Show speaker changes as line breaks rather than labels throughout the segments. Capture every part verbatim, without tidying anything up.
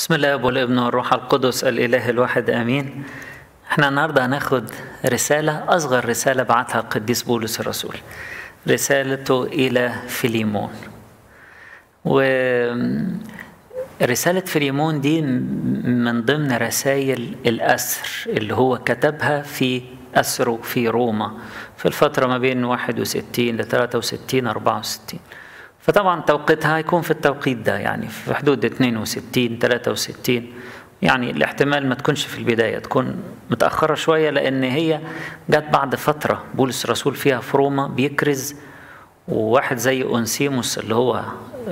بسم الله والابن والروح القدس الإله الواحد آمين. احنا النهاردة هناخد رسالة، أصغر رسالة بعتها القديس بولس الرسول، رسالته إلى فيليمون. ورسالة فيليمون دي من ضمن رسائل الأسر اللي هو كتبها في أسره في روما في الفترة ما بين واحد وستين ل ثلاثة وستين أربعة وستين. فطبعا توقيتها هيكون في التوقيت ده، يعني في حدود اثنين وستين ثلاثة وستين، يعني الاحتمال ما تكونش في البداية، تكون متأخرة شوية، لأن هي جت بعد فترة بولس الرسول فيها في روما بيكرز، وواحد زي أونسيموس اللي هو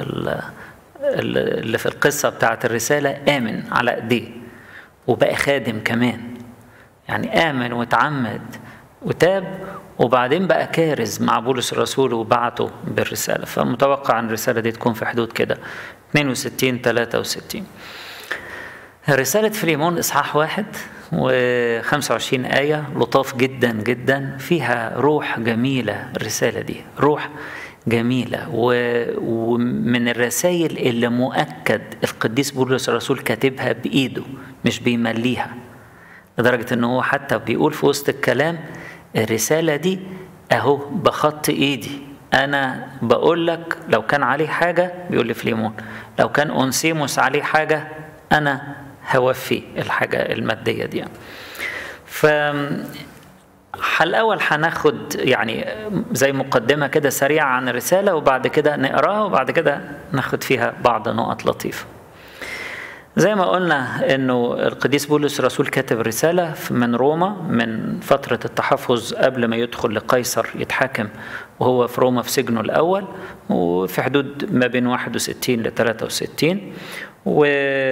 اللي في القصة بتاعت الرسالة آمن على إيديه وبقى خادم كمان، يعني آمن وتعمد وتاب، وبعدين بقى كارز مع بولس الرسول وبعته بالرسالة. فمتوقع أن الرسالة دي تكون في حدود كده اثنين وستين ثلاثة وستين. رسالة فيليمون إصحاح واحد وخمسة وعشرين آية لطاف جدا جدا، فيها روح جميلة. الرسالة دي روح جميلة، ومن الرسائل اللي مؤكد القديس بولس الرسول كاتبها بإيده مش بيمليها، لدرجة أنه هو حتى بيقول في وسط الكلام الرسالة دي أهو بخط إيدي، أنا بقول لك لو كان عليه حاجة، بيقول لفيليمون لو كان أونسيموس عليه حاجة أنا هوفي الحاجة المادية دي. ف الأول هناخد يعني زي مقدمة كده سريعة عن الرسالة، وبعد كده نقراها، وبعد كده ناخد فيها بعض نقط لطيفة. زي ما قلنا انه القديس بولس الرسول كاتب رسالة من روما من فترة التحفظ قبل ما يدخل لقيصر يتحاكم، وهو في روما في سجنه الأول، وفي حدود ما بين واحد وستين ل ثلاثة وستين. و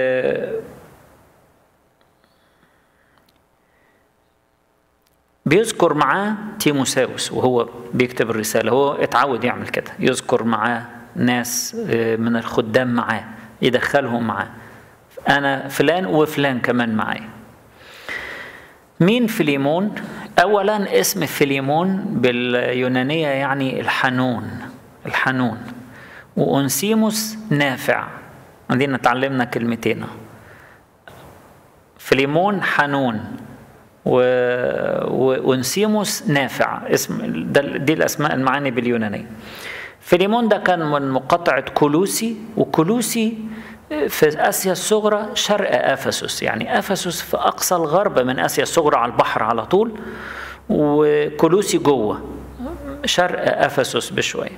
بيذكر معاه تيموساوس وهو بيكتب الرسالة، هو اتعود يعمل كده، يذكر معاه ناس من الخدام معاه يدخلهم معاه، أنا فلان وفلان كمان معايا. مين فيليمون؟ أولا اسم فيليمون باليونانية يعني الحنون، الحنون. وأونسيموس نافع، عندنا تعلمنا كلمتين، فيليمون حنون وأونسيموس نافع، اسم دي الأسماء المعاني باليونانية. فيليمون ده كان من مقاطعة كولوسي، وكولوسي في آسيا الصغرى شرق أفسس، يعني أفسس في أقصى الغرب من آسيا الصغرى على البحر على طول، وكولوسي جوه شرق أفسس بشوية.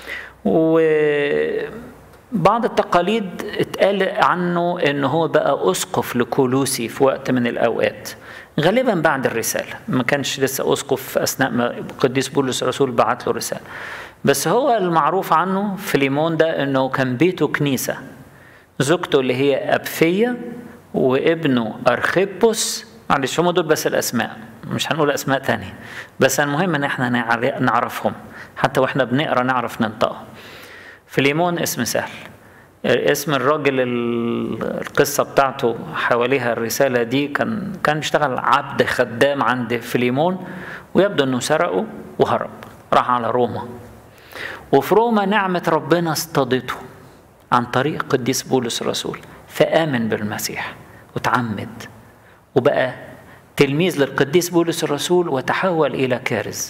وبعض التقاليد اتقال عنه إنه هو بقى أسقف لكولوسي في وقت من الأوقات، غالبا بعد الرسالة، ما كانش لسه أسقف أثناء ما القديس بولس الرسول بعت له رسالة. بس هو المعروف عنه فيليمون ده إنه كان بيته كنيسة، زوجته اللي هي أبفية وابنه أرخيبوس، معلش هم دول بس الأسماء، مش هنقول أسماء تانية، بس المهم إن احنا نعرفهم حتى وإحنا بنقرأ نعرف ننطقهم. فيليمون اسم سهل، اسم الراجل القصة بتاعته حواليها الرسالة دي كان كان بيشتغل عبد خدام عند فيليمون، ويبدو إنه سرقه وهرب راح على روما، وفي روما نعمة ربنا اصطادته عن طريق قديس بولس الرسول، فآمن بالمسيح وتعمد وبقى تلميذ للقديس بولس الرسول وتحول إلى كارز.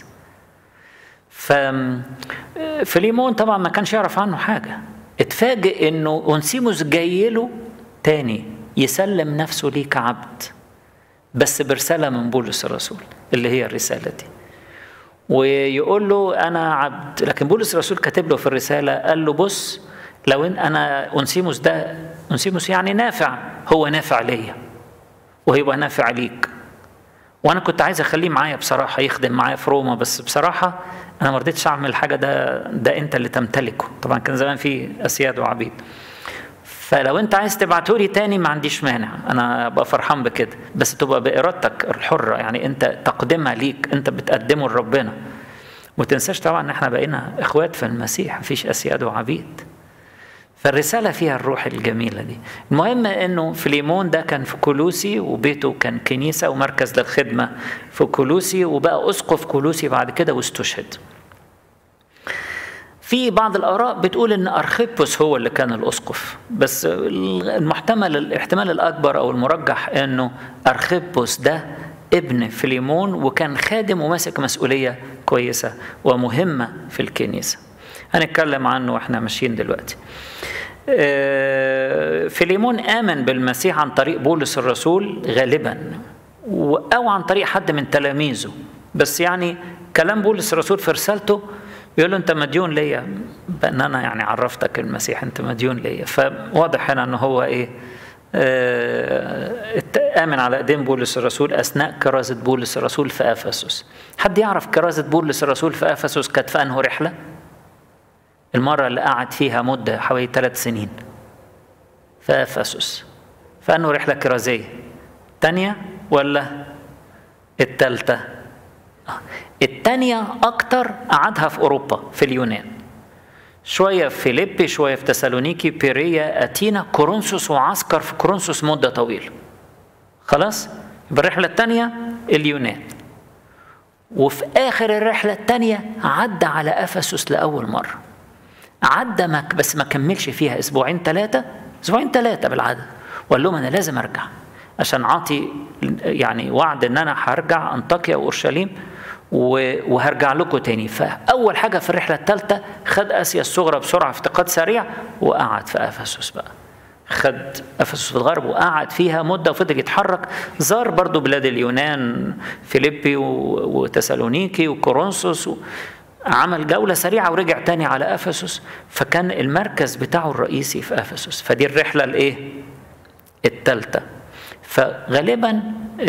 ففيليمون طبعا ما كانش يعرف عنه حاجة، اتفاجئ إنه أونسيموس جاي له تاني يسلم نفسه ليه كعبد، بس برسالة من بولس الرسول اللي هي الرسالة دي، ويقول له أنا عبد. لكن بولس الرسول كاتب له في الرسالة قال له بص، لو إن أنا أونسيموس ده، أونسيموس يعني نافع، هو نافع ليا وهيبقى نافع ليك، وأنا كنت عايز أخليه معايا بصراحة يخدم معايا في روما، بس بصراحة أنا ما رضيتش أعمل حاجة، ده ده أنت اللي تمتلكه. طبعا كان زمان في أسياد وعبيد، فلو أنت عايز تبعته لي تاني ما عنديش مانع، أنا أبقى فرحان بكده، بس تبقى بإرادتك الحرة، يعني أنت تقدمها ليك، أنت بتقدمه لربنا. وتنساش طبعا إن إحنا بقينا إخوات في المسيح، مفيش أسياد وعبيد. فالرسالة فيها الروح الجميلة دي. المهم إنه فيليمون ده كان في كولوسي، وبيته كان كنيسة ومركز للخدمة في كولوسي، وبقى أسقف كولوسي بعد كده واستشهد. في بعض الآراء بتقول إن أرخيبوس هو اللي كان الأسقف، بس المحتمل الاحتمال الأكبر أو المرجح إنه أرخيبوس ده ابن فيليمون، وكان خادم وماسك مسؤولية كويسة ومهمة في الكنيسة. هنتكلم عنه واحنا ماشيين دلوقتي. فيليمون آمن بالمسيح عن طريق بولس الرسول غالبا، أو عن طريق حد من تلاميذه، بس يعني كلام بولس الرسول في رسالته يقول له أنت مديون ليا، بأن أنا يعني عرفتك المسيح، أنت مديون ليا. فواضح هنا أنه هو إيه، آمن على قدام بولس الرسول أثناء كرازة بولس الرسول في أفسس. حد يعرف كرازة بولس الرسول في أفسس كانت في أنه رحلة؟ المرة اللي قعد فيها مدة حوالي ثلاث سنين في أفسس، فأنه رحلة كرازية تانية ولا التالتة؟ التانية أكتر قعدها في أوروبا، في اليونان، شوية في فيليبي، شوية في تسالونيكي، بيريا، أتينا، كورنثوس، وعسكر في كورنثوس مدة طويلة. خلاص يبقى الرحلة التانية اليونان. وفي آخر الرحلة التانية عدى على أفسس لأول مرة، عدى مك بس ما كملش فيها أسبوعين ثلاثة، أسبوعين ثلاثة بالعدد، وقال لهم أنا لازم أرجع عشان أعطي يعني وعد إن أنا هرجع أنطاكيا وأورشليم وهرجع لكم تاني. فأول حاجة في الرحلة الثالثة خد آسيا الصغرى بسرعة افتقاد سريع، وقعد في أفسس بقى، خد أفسس في الغرب وقعد فيها مدة وفضل يتحرك، زار برضو بلاد اليونان، فيليبي وتسالونيكي وكورنثوس، عمل جولة سريعة ورجع تاني على أفسس. فكان المركز بتاعه الرئيسي في أفسس. فدي الرحلة الإيه؟ الثالثة. فغالبا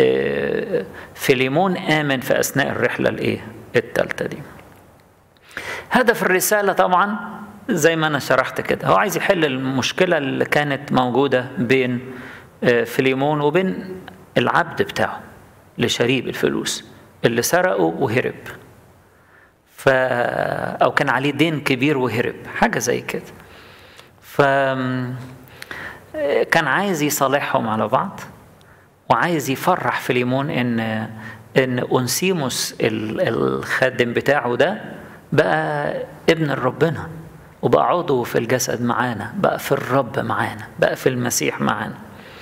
فيليمون آمن في أثناء الرحلة الإيه؟ الثالثة دي. هدف الرسالة طبعا زي ما أنا شرحت كده، هو عايز يحل المشكلة اللي كانت موجودة بين فيليمون وبين العبد بتاعه لشريب الفلوس اللي سرقه وهرب، ف أو كان عليه دين كبير وهرب، حاجة زي كده. فكان عايز يصالحهم على بعض، وعايز يفرح فيليمون إن إن أونسيموس الخادم بتاعه ده بقى ابن ربنا، وبقى عضو في الجسد معانا، بقى في الرب معانا، بقى في المسيح معانا.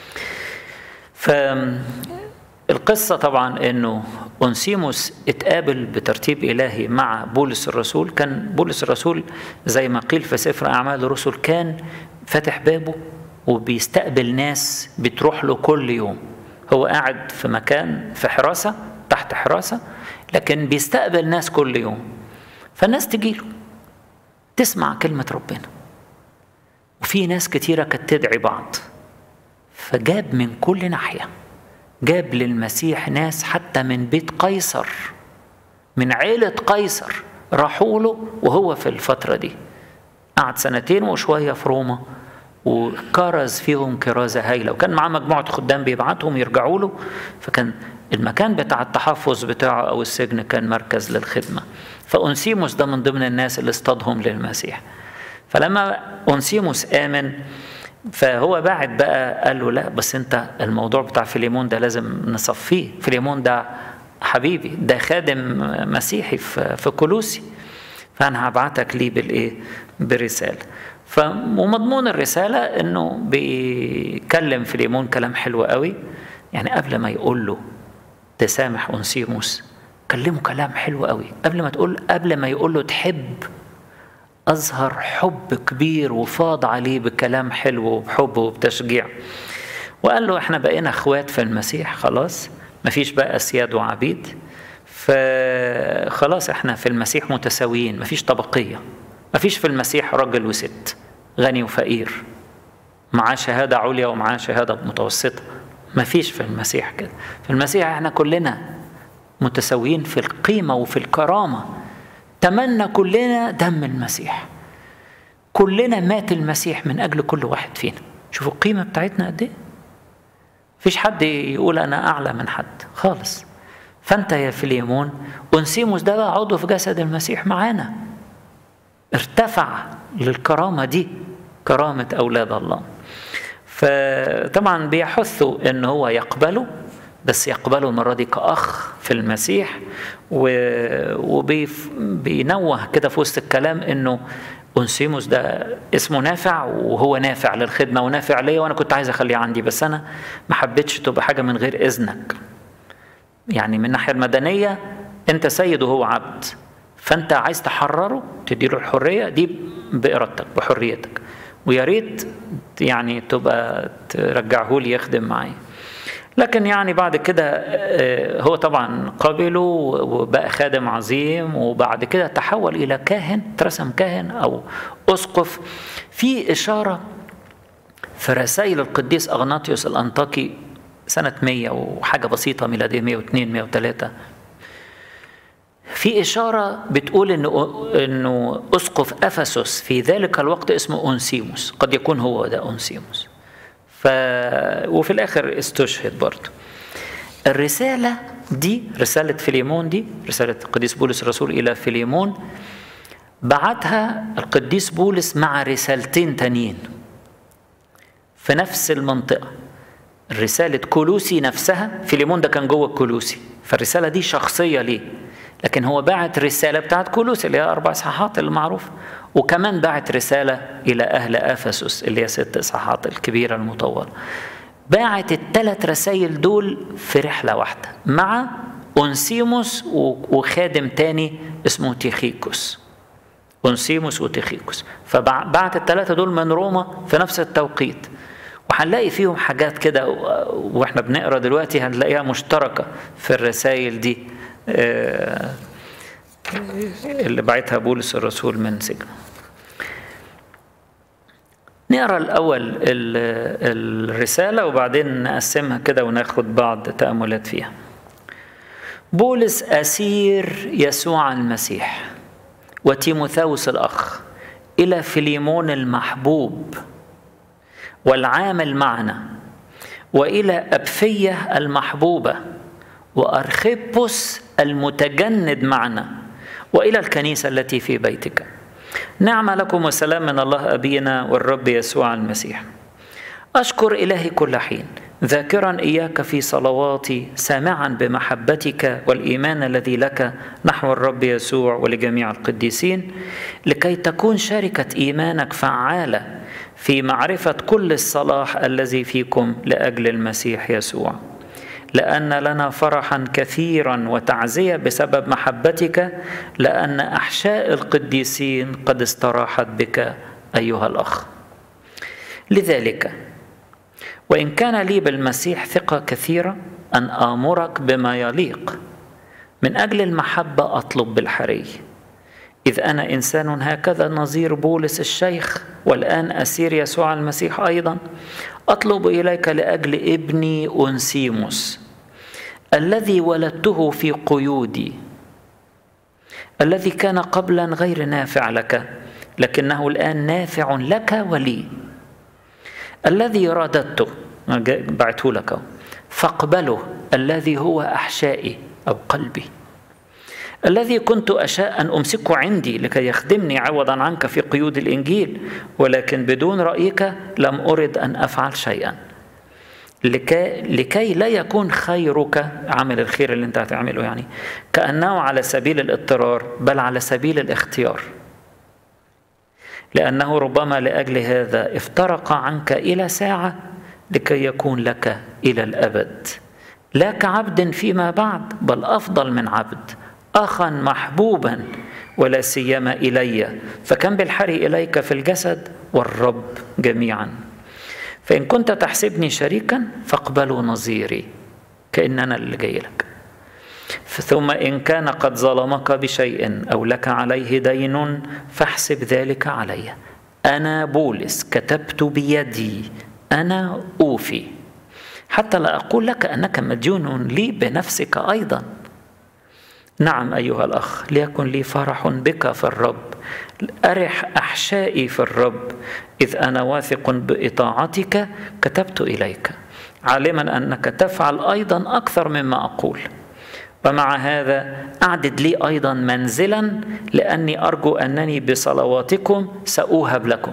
فالقصة طبعا إنه أونسيموس اتقابل بترتيب إلهي مع بولس الرسول. كان بولس الرسول زي ما قيل في سفر أعمال الرسل كان فاتح بابه وبيستقبل ناس بتروح له كل يوم. هو قاعد في مكان في حراسة، تحت حراسة، لكن بيستقبل ناس كل يوم. فالناس تجيله تسمع كلمة ربنا، وفي ناس كتيرة كانت تدعي بعض. فجاب من كل ناحية، جاب للمسيح ناس حتى من بيت قيصر، من عيلة قيصر راحوا له وهو في الفترة دي. قعد سنتين وشوية في روما وكرز فيهم كرازة هايلة، وكان معاه مجموعة خدام بيبعتهم يرجعوا له. فكان المكان بتاع التحفظ بتاعه أو السجن كان مركز للخدمة. فأونسيموس ده من ضمن الناس اللي اصطادهم للمسيح. فلما أونسيموس آمن فهو بعد بقى قال له لا بس انت الموضوع بتاع فيليمون ده لازم نصفيه، فيليمون ده حبيبي، ده خادم مسيحي في كولوسي، فأنا هبعتك ليه بالإيه؟ برسالة. ومضمون الرسالة إنه بيكلم فيليمون كلام حلو قوي، يعني قبل ما يقول له تسامح أونسيموس كلمه كلام حلو قوي، قبل ما تقول قبل ما يقول له تحب، أظهر حب كبير وفاض عليه بكلام حلو وبحب وبتشجيع. وقال له احنا بقينا اخوات في المسيح، خلاص مفيش بقى سياد وعبيد، فخلاص احنا في المسيح متساويين، مفيش طبقية، مفيش في المسيح راجل وست، غني وفقير، معاه شهادة عليا ومعاه شهادة متوسطة، مفيش في المسيح كده. في المسيح احنا كلنا متساويين في القيمة وفي الكرامة. تمنى كلنا دم المسيح، كلنا مات المسيح من أجل كل واحد فينا. شوفوا القيمة بتاعتنا قد ايه، مفيش حد يقول أنا أعلى من حد خالص. فأنت يا فيليمون أونسيموس ده بقى عضو في جسد المسيح معانا، ارتفع للكرامة دي، كرامة أولاد الله. فطبعا بيحثوا إن هو يقبله بس يقبله المرة دي كأخ في المسيح، وبينوه كده في وسط الكلام إنه أونسيموس ده اسمه نافع، وهو نافع للخدمة ونافع ليا، وأنا كنت عايز أخليه عندي، بس أنا ما حبيتش تبقى حاجة من غير إذنك. يعني من الناحية المدنية أنت سيد وهو عبد، فأنت عايز تحرره تديله الحرية دي بإرادتك بحريتك، ويا ريت يعني تبقى ترجعه لي يخدم معي. لكن يعني بعد كده هو طبعا قبله وبقى خادم عظيم، وبعد كده تحول إلى كاهن، ترسم كاهن أو أسقف. في إشارة في رسائل القديس أغناطيوس الأنطاكي سنة مية وحاجة بسيطة ميلادية، مية واثنين مية وثلاثة، في إشارة بتقول إنه إنه أسقف أفسس في ذلك الوقت اسمه أونسيموس، قد يكون هو ده أونسيموس. ف... وفي الآخر استشهد برضه. الرسالة دي، رسالة فيليمون دي، رسالة القديس بولس الرسول إلى فيليمون، بعتها القديس بولس مع رسالتين تانيين في نفس المنطقة. رسالة كولوسي نفسها، فيليمون ده كان جوه الكولوسي، فالرسالة دي شخصية ليه، لكن هو باعت رسالة بتاعت كولوسي اللي هي أربع إصحاحات المعروفة، وكمان باعت رسالة إلى أهل أفسس اللي هي ست إصحاحات الكبيرة المطولة. باعت الثلاث رسائل دول في رحلة واحدة مع أونسيموس وخادم تاني اسمه تيخيكوس. أونسيموس وتيخيكوس، فبعت الثلاثة دول من روما في نفس التوقيت، وهنلاقي فيهم حاجات كده واحنا بنقرا دلوقتي هنلاقيها مشتركة في الرسائل دي اللي بعتها بولس الرسول من سجن. نقرا الأول الرسالة وبعدين نقسمها كده وناخد بعض تأملات فيها. بولس أسير يسوع المسيح وتيموثاوس الأخ إلى فيليمون المحبوب والعامل معنا، وإلى أبفية المحبوبة، وأرخيبوس المتجند معنا، وإلى الكنيسة التي في بيتك. نعم لكم وسلام من الله أبينا والرب يسوع المسيح. أشكر إلهي كل حين، ذاكرا إياك في صلواتي، سامعا بمحبتك والإيمان الذي لك نحو الرب يسوع ولجميع القديسين، لكي تكون شركة إيمانك فعالة في معرفة كل الصلاح الذي فيكم لأجل المسيح يسوع، لأن لنا فرحا كثيرا وتعزية بسبب محبتك، لأن أحشاء القديسين قد استراحت بك أيها الأخ. لذلك وإن كان لي بالمسيح ثقة كثيرة أن آمرك بما يليق، من أجل المحبة أطلب بالحري، إذ أنا إنسان هكذا نظير بولس الشيخ، والآن أسير يسوع المسيح أيضا، أطلب إليك لأجل ابني أونسيموس الذي ولدته في قيودي، الذي كان قبلا غير نافع لك، لكنه الآن نافع لك ولي، الذي رددته بعته لك، فاقبله، الذي هو أحشائي أو قلبي، الذي كنت أشاء أن أمسكه عندي لكي يخدمني عوضا عنك في قيود الإنجيل، ولكن بدون رأيك لم أرد أن أفعل شيئا، لكي, لكي لا يكون خيرك، عمل الخير اللي انت هتعمله يعني، كأنه على سبيل الاضطرار، بل على سبيل الاختيار، لأنه ربما لأجل هذا افترق عنك إلى ساعة لكي يكون لك إلى الأبد، لا كعبد فيما بعد، بل أفضل من عبد، أخا محبوبا ولا سيما إلي، فكم بالحري إليك في الجسد والرب جميعا. فإن كنت تحسبني شريكا فاقبلوا نظيري، كأننا اللي جاي لك. ثم إن كان قد ظلمك بشيء أو لك عليه دين فاحسب ذلك علي، أنا بولس كتبت بيدي، أنا أوفي، حتى لا أقول لك أنك مديون لي بنفسك أيضا. نعم أيها الأخ، ليكن لي فرح بك في الرب، أرح أحشائي في الرب، إذ أنا واثق بإطاعتك كتبت إليك، عالما أنك تفعل أيضا أكثر مما أقول. ومع هذا أعدد لي أيضا منزلا، لأني أرجو أنني بصلواتكم سأوهب لكم.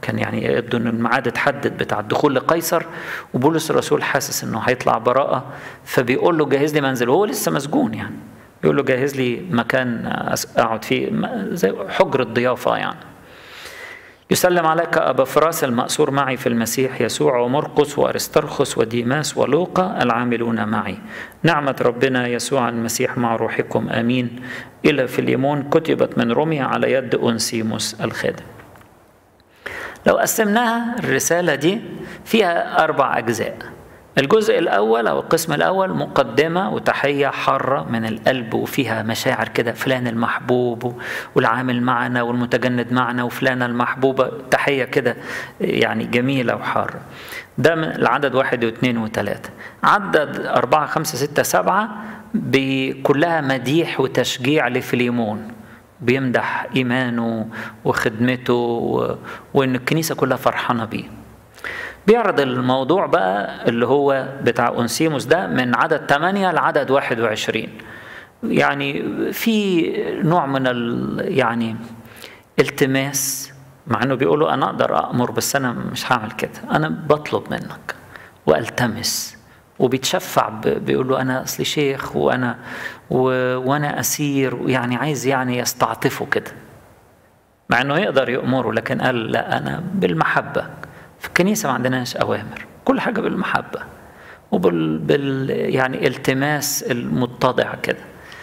كان يعني يبدو ان الميعاد اتحدد بتاع الدخول لقيصر، وبولس الرسول حاسس انه هيطلع براءة، فبيقول له جهز لي منزل، وهو لسه مسجون يعني، بيقول له جهز لي مكان اقعد فيه زي حجرة ضيافة يعني. يسلم عليك أبا فراس المأسور معي في المسيح يسوع، ومرقس وأرسترخس وديماس ولوقا العاملون معي. نعمة ربنا يسوع المسيح مع روحكم، آمين. إلى فيليمون كتبت من روميا على يد أونسيموس الخادم. لو قسمناها الرسالة دي فيها أربع أجزاء. الجزء الأول أو القسم الأول مقدمة وتحية حارة من القلب، وفيها مشاعر كده، فلان المحبوب والعامل معنا والمتجند معنا وفلانة المحبوبة، تحية كده يعني جميلة وحارة. ده من العدد واحد واثنين وثلاثة. عدد أربعة خمسة ستة سبعة بكلها مديح وتشجيع لفيليمون، بيمدح إيمانه وخدمته وإن الكنيسة كلها فرحانة بيه. بيعرض الموضوع بقى اللي هو بتاع أونسيموس ده من عدد ثمانية لعدد واحد وعشرين. يعني في نوع من ال يعني التماس، مع انه بيقولوا انا اقدر امر بس انا مش هعمل كده، انا بطلب منك والتمس، وبيتشفع بيقول له انا اصلي شيخ وانا وانا اسير، يعني عايز يعني يستعطفه كده، مع انه يقدر يأمره، لكن قال لا، انا بالمحبة. في الكنيسة ما عندناش أوامر، كل حاجة بالمحبة وبال بال يعني التماس المتضع كده.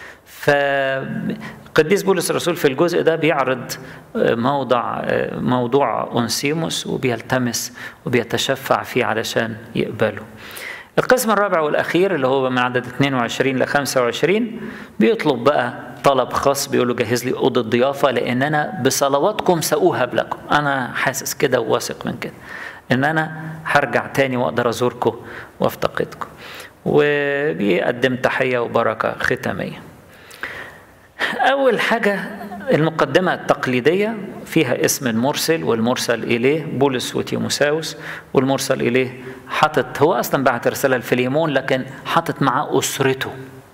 فقديس بولس الرسول في الجزء ده بيعرض موضع موضوع أونسيموس، وبيلتمس وبيتشفع فيه علشان يقبله. القسم الرابع والأخير اللي هو من عدد اثنين وعشرين ل خمسة وعشرين بيطلب بقى طلب خاص، بيقول له جهز لي أوضة ضيافة، لأن أنا بصلواتكم سأوهب لكم. أنا حاسس كده وواثق من كده إن أنا هرجع تاني وأقدر أزوركم وأفتقدكم. وبيقدم تحية وبركة ختامية. أول حاجة المقدمة التقليدية فيها اسم المرسل والمرسل إليه، بولس وتيموساوس، والمرسل إليه حاطط، هو أصلا بعت رسالة لفيليمون لكن حاطط معاه أسرته،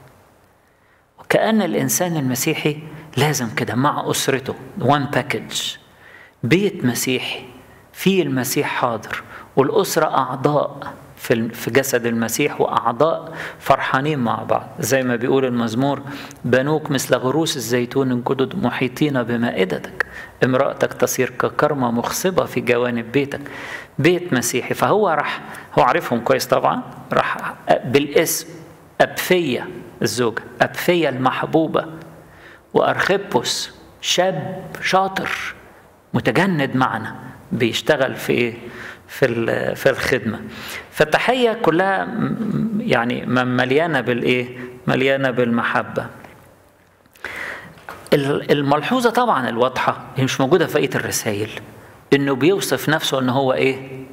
وكأن الإنسان المسيحي لازم كده مع أسرته، one package، بيت مسيحي فيه المسيح حاضر، والأسرة أعضاء في جسد المسيح، وأعضاء فرحانين مع بعض، زي ما بيقول المزمور: بنوك مثل غروس الزيتون الجدد محيطين بمائدتك، امرأتك تصير ككرمة مخصبة في جوانب بيتك. بيت مسيحي. فهو راح، هو عارفهم كويس طبعا، راح بالاسم أبفية الزوجة، أبفية المحبوبة، وأرخبوس شاب شاطر متجند معنا بيشتغل في ايه؟ في في الخدمه. فالتحيه كلها يعني مليانه بالايه؟ مليانه بالمحبه. الملحوظه طبعا الواضحه هي مش موجوده في بقيه الرسائل، انه بيوصف نفسه ان هو ايه؟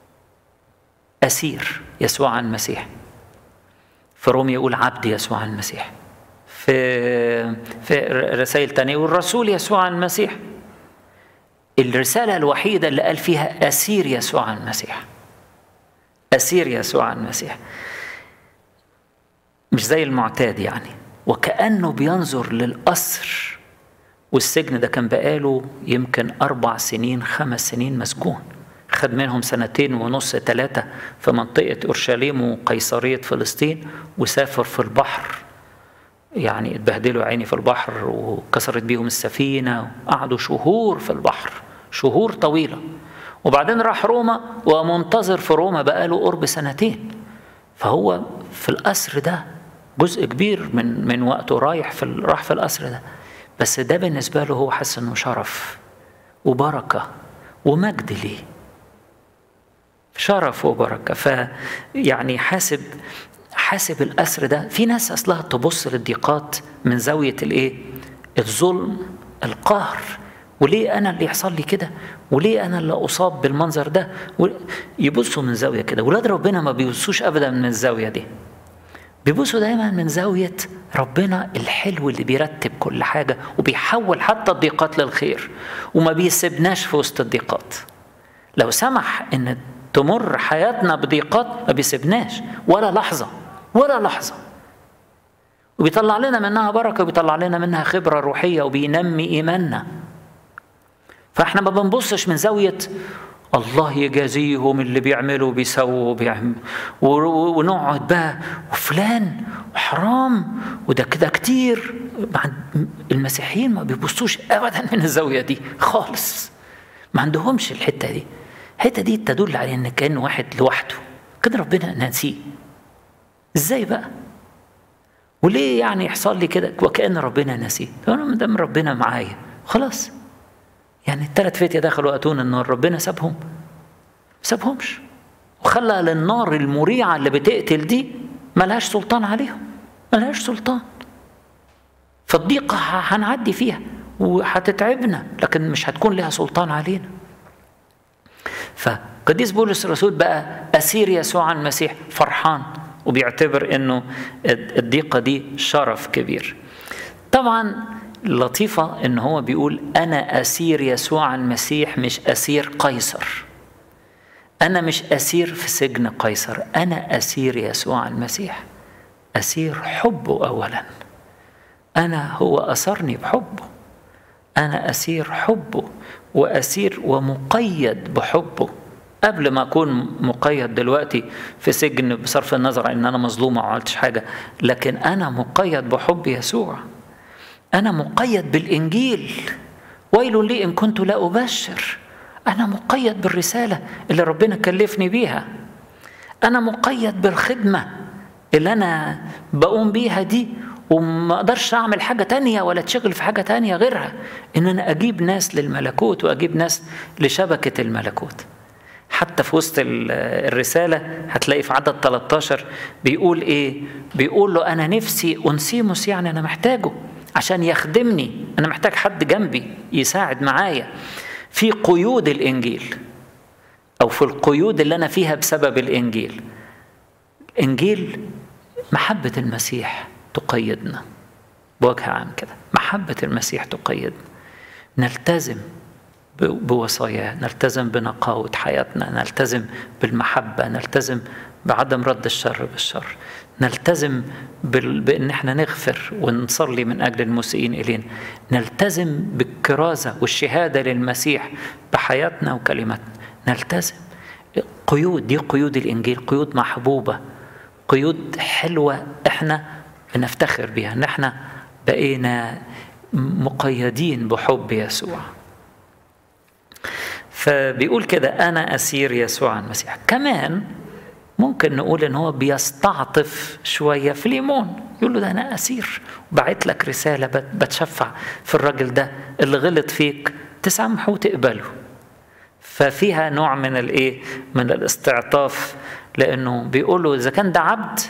اسير يسوع المسيح. في روميا يقول عبد يسوع المسيح، في في رسائل تانية والرسول يسوع المسيح. الرسالة الوحيدة اللي قال فيها أسير يسوع المسيح، أسير يسوع المسيح، مش زي المعتاد يعني، وكأنه بينظر للأسر. والسجن ده كان بقاله يمكن أربع سنين خمس سنين مسجون، خد منهم سنتين ونص ثلاثة في منطقة أورشليم وقيصرية فلسطين، وسافر في البحر، يعني اتبهدلوا عيني في البحر وكسرت بيهم السفينة، وقعدوا شهور في البحر، شهور طويلة. وبعدين راح روما ومنتظر في روما بقاله قرب سنتين. فهو في القصر ده جزء كبير من من وقته رايح في راح في القصر ده، بس ده بالنسبة له هو حس انه شرف وبركة ومجد ليه، شرف وبركة. فيعني حاسب حاسب الأسر ده. في ناس أصلها تبص للضيقات من زاوية الإيه؟ الظلم، القهر، وليه أنا اللي يحصل لي كده، وليه أنا اللي أصاب بالمنظر ده، يبصوا من زاوية كده. ولاد ربنا ما بيبصوش أبدا من الزاوية دي، بيبصوا دايما من زاوية ربنا الحلو اللي بيرتب كل حاجة وبيحول حتى الضيقات للخير، وما بيسيبناش في وسط الضيقات. لو سمح إن تمر حياتنا بضيقات ما بيسيبناش ولا لحظة ولا لحظة، وبيطلع لنا منها بركة، وبيطلع لنا منها خبرة روحية، وبينمي إيماننا. فاحنا ما بنبصش من زاوية الله يجازيهم اللي بيعملوا بيسووا بيعملوا، ونقعد بقى وفلان وحرام وده كده كتير. المسيحيين ما بيبصوش ابدا من الزاوية دي خالص، ما عندهمش الحتة دي. الحتة دي تدل على ان كأن واحد لوحده كده ربنا ناسيه. ازاي بقى؟ وليه يعني يحصل لي كده وكأن ربنا ناسيه؟ انا ما دام ربنا معايا خلاص. يعني الثلاث فتية دخلوا اتون النار، ربنا سابهم؟ سابهمش، وخلى للنار المريعة اللي بتقتل دي ملهاش سلطان عليهم، ملهاش سلطان. فالضيقة هنعدي فيها وهتتعبنا، لكن مش هتكون لها سلطان علينا. فقديس بولس الرسول بقى أسير يسوع المسيح فرحان، وبيعتبر انه الضيقة دي شرف كبير. طبعا لطيفة ان هو بيقول انا أسير يسوع المسيح مش أسير قيصر. انا مش أسير في سجن قيصر، انا أسير يسوع المسيح، أسير حبه اولا. انا هو أسرني بحبه، انا أسير حبه وأسير ومقيد بحبه، قبل ما أكون مقيد دلوقتي في سجن بصرف النظر عن أن أنا مظلومة وما عملتش حاجة، لكن أنا مقيد بحب يسوع. أنا مقيد بالإنجيل، ويل لي إن كنت لا أبشر. أنا مقيد بالرسالة اللي ربنا كلفني بيها. أنا مقيد بالخدمة اللي أنا بقوم بيها دي، وما أقدرش أعمل حاجة تانية ولا تشغل في حاجة تانية غيرها إن أنا أجيب ناس للملكوت وأجيب ناس لشبكة الملكوت. حتى في وسط الرسالة هتلاقي في عدد ثلاثة عشر بيقول إيه؟ بيقول له أنا نفسي أنسيموس، يعني أنا محتاجه عشان يخدمني، أنا محتاج حد جنبي يساعد معايا في قيود الإنجيل، أو في القيود اللي أنا فيها بسبب الإنجيل. إنجيل محبة المسيح تقيدنا بوجه عام كده، محبة المسيح تقيدنا، نلتزم بوصاياه، نلتزم بنقاوة حياتنا، نلتزم بالمحبة، نلتزم بعدم رد الشر بالشر، نلتزم بأن احنا نغفر ونصلي من أجل المسيئين إلينا، نلتزم بالكرازة والشهادة للمسيح بحياتنا وكلماتنا، نلتزم. قيود دي قيود الإنجيل، قيود محبوبة، قيود حلوة احنا بنفتخر بها ان احنا بقينا مقيدين بحب يسوع. فبيقول كده أنا أسير يسوع المسيح. كمان ممكن نقول إن هو بيستعطف شوية في ليمون، يقول له ده أنا أسير وبعت لك رسالة بتشفع في الراجل ده اللي غلط فيك، تسامحه وتقبله. ففيها نوع من الإيه؟ من الاستعطاف، لأنه بيقول له إذا كان ده عبد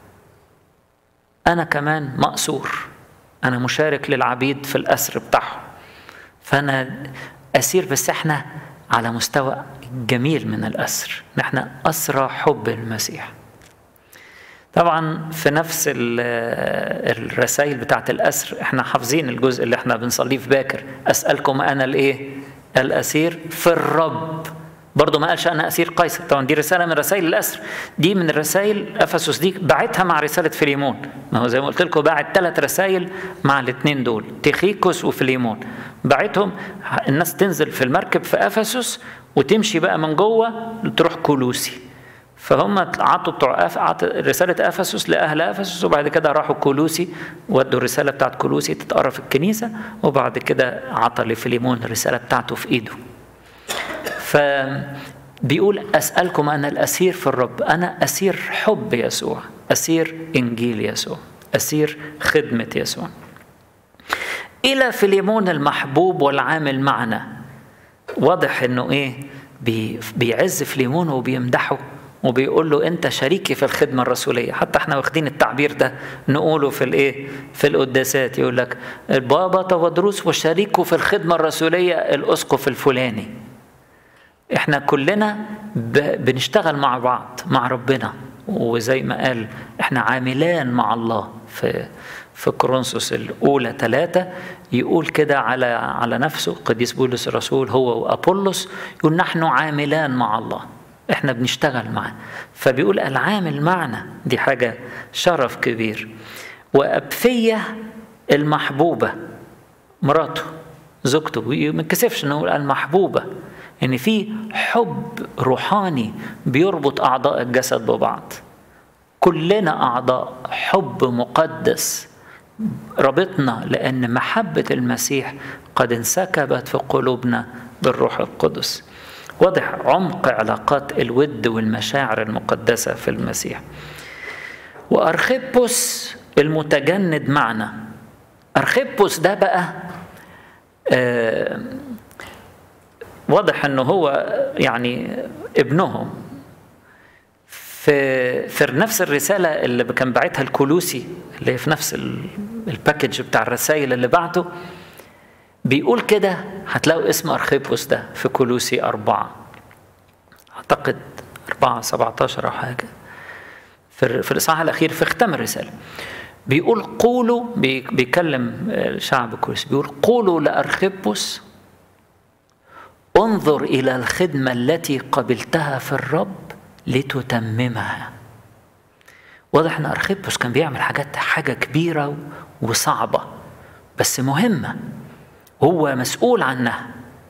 أنا كمان مأسور، أنا مشارك للعبيد في الأسر بتاعهم، فأنا أسير بس إحنا على مستوى جميل من الأسر، نحن أسرى حب المسيح. طبعا في نفس الرسائل بتاعت الأسر احنا حافظين الجزء اللي احنا بنصليه في باكر، أسألكم أنا الإيه؟ الأسير في الرب. برضو ما قالش أنا أسير قيصر، طبعا دي رسالة من رسائل الأسر، دي من الرسائل أفسس دي بعتها مع رسالة فيليمون. ما هو زي ما قلت لكم بعت ثلاث رسائل مع الاثنين دول، تيخيكوس وفيليمون، بعتهم الناس تنزل في المركب في أفسس وتمشي بقى من جوه تروح كولوسي. فهم عطوا بتوع رسالة أفسس لأهل أفسس، وبعد كده راحوا كولوسي ودوا الرسالة بتاعت كولوسي تتقرأ في الكنيسة، وبعد كده عطى لفيليمون الرسالة بتاعته في إيده. فبيقول أسألكم أنا الأسير في الرب، أنا أسير حب يسوع، أسير إنجيل يسوع، أسير خدمة يسوع. إلى فيليمون المحبوب والعامل معنا. واضح إنه إيه؟ بيعز فيليمون وبيمدحه وبيقول له أنت شريكي في الخدمة الرسولية. حتى احنا واخدين التعبير ده نقوله في الإيه؟ في القداسات، يقول لك البابا تودروس وشريكه في الخدمة الرسولية الأسقف الفلاني. احنا كلنا بنشتغل مع بعض مع ربنا، وزي ما قال احنا عاملان مع الله في في كورنثوس الاولى ثلاثة، يقول كده على على نفسه قديس بولس الرسول هو وأبولس، يقول نحن عاملان مع الله، احنا بنشتغل معاه. فبيقول العامل معنا، دي حاجة شرف كبير. وأبفية المحبوبة مراته، زوجته، وما يتكسفش انه المحبوبة، ان في حب روحاني بيربط اعضاء الجسد ببعض. كلنا اعضاء حب مقدس ربطنا، لان محبة المسيح قد انسكبت في قلوبنا بالروح القدس. واضح عمق علاقات الود والمشاعر المقدسة في المسيح. وأرخبوس المتجند معنا. أرخبوس ده بقى آه واضح أنه هو يعني ابنهم. في في نفس الرسالة اللي كان باعتها الكولوسي، اللي هي في نفس الباكج بتاع الرسائل اللي بعته، بيقول كده، هتلاقوا اسم أرخبوس ده في كولوسي أربعة، أعتقد أربعة سبعتاشر أو حاجة، في, في الإصحاح الأخير في ختام الرسالة. بيقول قولوا، بيكلم الشعب كولوسي، بيقول قولوا لأرخبوس انظر إلى الخدمة التي قبلتها في الرب لتتممها. واضح أن أرخبوس كان بيعمل حاجات حاجة كبيرة وصعبة بس مهمة، هو مسؤول عنها.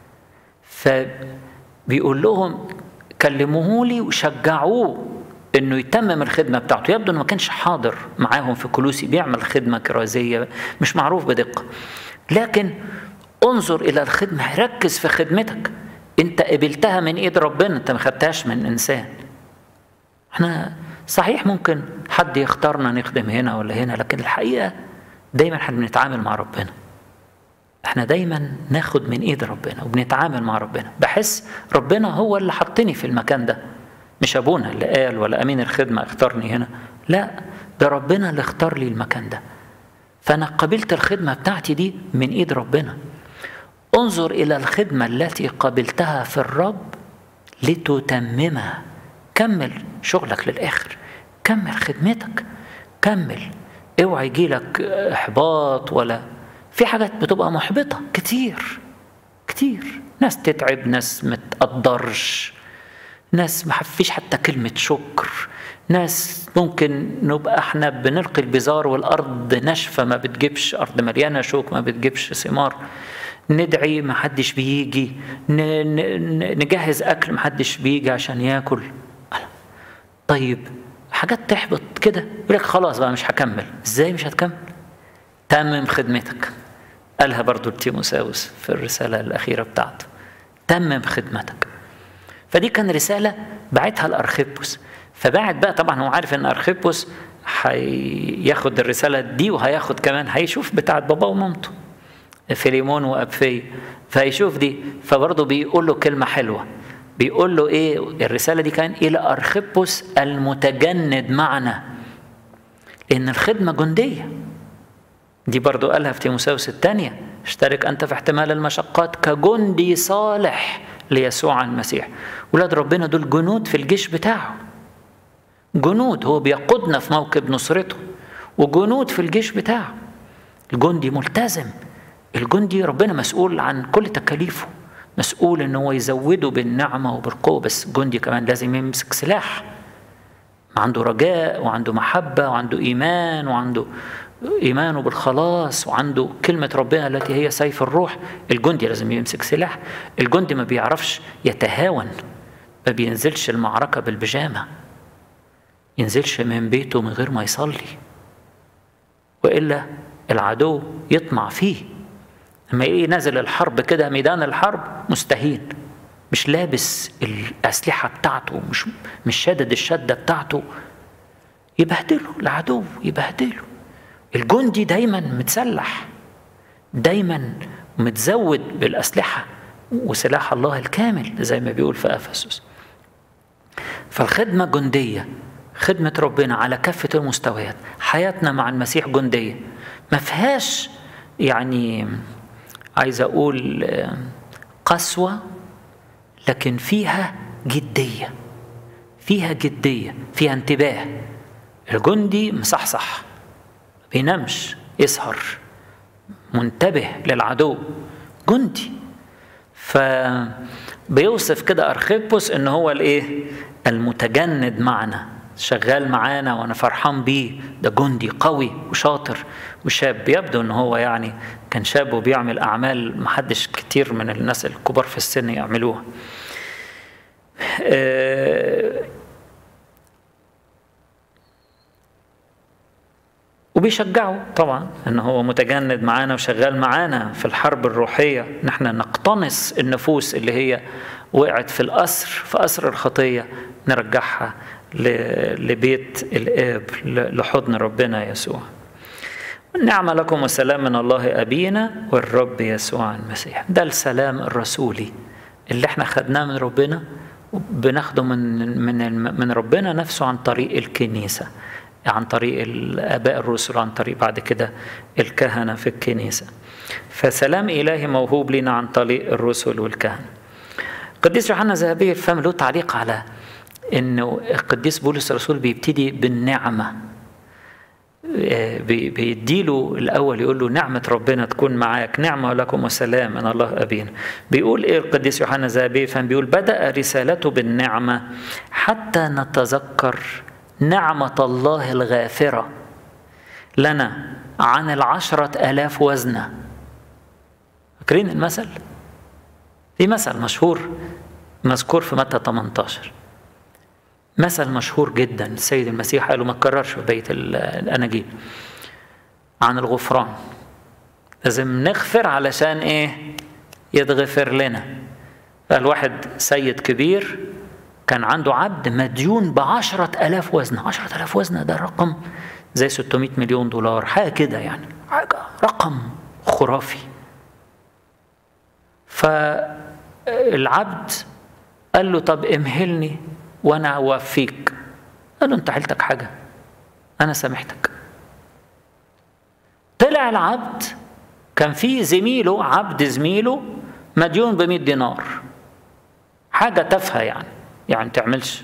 فبيقول لهم كلموه لي وشجعوه انه يتمم الخدمة بتاعته. يبدو انه ما كانش حاضر معاهم في كولوسي، بيعمل خدمة كرازية مش معروف بدقة، لكن انظر الى الخدمة، ركز في خدمتك، انت قبلتها من ايد ربنا، انت ما خدتهاش من انسان. احنا صحيح ممكن حد يختارنا نخدم هنا ولا هنا، لكن الحقيقة دايما احنا بنتعامل مع ربنا، احنا دايما ناخد من ايد ربنا وبنتعامل مع ربنا. بحس ربنا هو اللي حطني في المكان ده، مش ابونا اللي قال ولا امين الخدمة اختارني هنا، لا، ده ربنا اللي اختار لي المكان ده، فانا قبلت الخدمة بتاعتي دي من ايد ربنا. انظر الى الخدمة التي قبلتها في الرب لتتممها. كمل شغلك للاخر، كمل خدمتك، كمل، اوعى يجيلك احباط. ولا في حاجات بتبقى محبطة كتير كتير، ناس تتعب، ناس متقدرش، ناس ما فيش حتى كلمة شكر، ناس ممكن نبقى احنا بنلقي البزار والأرض ناشفة ما بتجيبش، أرض مليانة شوك ما بتجيبش ثمار، ندعي ما حدش بيجي، نجهز أكل ما حدش بيجي عشان ياكل. طيب حاجات تحبط كده، يقول لك خلاص بقى مش هكمل. ازاي مش هتكمل؟ تمم خدمتك. قالها برضو تيموثاوس في الرسالة الأخيرة بتاعته، تمم خدمتك. فدي كان رسالة بعتها لأرخبوس. فبعت بقى، طبعا هو عارف ان أرخبوس هياخد الرسالة دي وهياخد كمان، هيشوف بتاعت بابا ومامته فيليمون وأبفي، فهيشوف دي. فبرضه بيقول له كلمة حلوة، بيقول له ايه الرسالة دي؟ كان إلى أرخبوس المتجند معنا، لأن الخدمة جندية. دي برضو قالها في تيموثاوس الثانية، اشترك أنت في احتمال المشقات كجندي صالح ليسوع المسيح. ولاد ربنا دول جنود في الجيش بتاعه، جنود، هو بيقودنا في موكب نصرته، وجنود في الجيش بتاعه. الجندي ملتزم، الجندي ربنا مسؤول عن كل تكاليفه، مسؤول ان هو يزوده بالنعمة وبالقوة، بس الجندي كمان لازم يمسك سلاح، عنده رجاء وعنده محبة وعنده إيمان وعنده إيمانه بالخلاص وعنده كلمة ربنا التي هي سيف الروح. الجندي لازم يمسك سلاح. الجندي ما بيعرفش يتهاون، ما بينزلش المعركة بالبيجامة، ينزلش من بيته من غير ما يصلي، وإلا العدو يطمع فيه. لما يجي نازل الحرب كده، ميدان الحرب مستهين، مش لابس الأسلحة بتاعته، مش مش شادد الشدة بتاعته، يبهدله العدو، يبهدله. الجندي دايما متسلح، دايما متزود بالأسلحة وسلاح الله الكامل زي ما بيقول في أفسس. فالخدمة جندية، خدمة ربنا على كافة المستويات. حياتنا مع المسيح جندية، ما فيهاش يعني عايز أقول قسوة، لكن فيها جدية، فيها جدية، فيها انتباه. الجندي مصحصح، بينامش، يسهر، منتبه للعدو، جندي. فبيوصف كده أرخبوس إن هو الإيه؟ المتجند معنا، شغال معانا وأنا فرحان بيه، ده جندي قوي وشاطر وشاب. يبدو أنه هو يعني كان شاب وبيعمل أعمال محدش كتير من الناس الكبار في السن يعملوها. أه وبيشجعه طبعا ان هو متجند معانا وشغال معانا في الحرب الروحيه، نحن نقتنص النفوس اللي هي وقعت في الاسر، في اسر الخطيه، نرجعها لبيت الاب، لحضن ربنا يسوع. النعمه لكم والسلام من الله ابينا والرب يسوع المسيح. ده السلام الرسولي اللي احنا خدناه من ربنا، بناخده من من من ربنا نفسه عن طريق الكنيسه، عن طريق الآباء الرسل، عن طريق بعد كده الكهنة في الكنيسة. فسلام إلهي موهوب لنا عن طريق الرسل والكهنة. القديس يوحنا الذهبي الفم له تعليق على إنه القديس بولس الرسول بيبتدي بالنعمة، بيديله الأول يقول له نعمة ربنا تكون معاك، نعمة لكم وسلام من الله أبينا. بيقول إيه القديس يوحنا الذهبي الفم؟ بيقول بدأ رسالته بالنعمة حتى نتذكر نعمة الله الغافرة لنا عن العشرة آلاف وزنة. فاكرين المثل؟ في مثل مشهور مذكور في متى ثمانية عشر، مثل مشهور جدا السيد المسيح قاله، ما تكررش في بقية الأناجيل، عن الغفران. لازم نغفر علشان إيه؟ يتغفر لنا. فالواحد سيد كبير كان عنده عبد مديون بعشرة آلاف وزنة. عشرة آلاف وزنة ده رقم زي ستمائة مليون دولار، حاجة كده يعني، حاجة رقم خرافي. فالعبد قال له طب امهلني وانا اوفيك. قال له انت حيلتك حاجة، انا سامحتك. طلع العبد كان في زميله، عبد زميله مديون بمئة دينار، حاجة تافهة يعني يعني تعملش.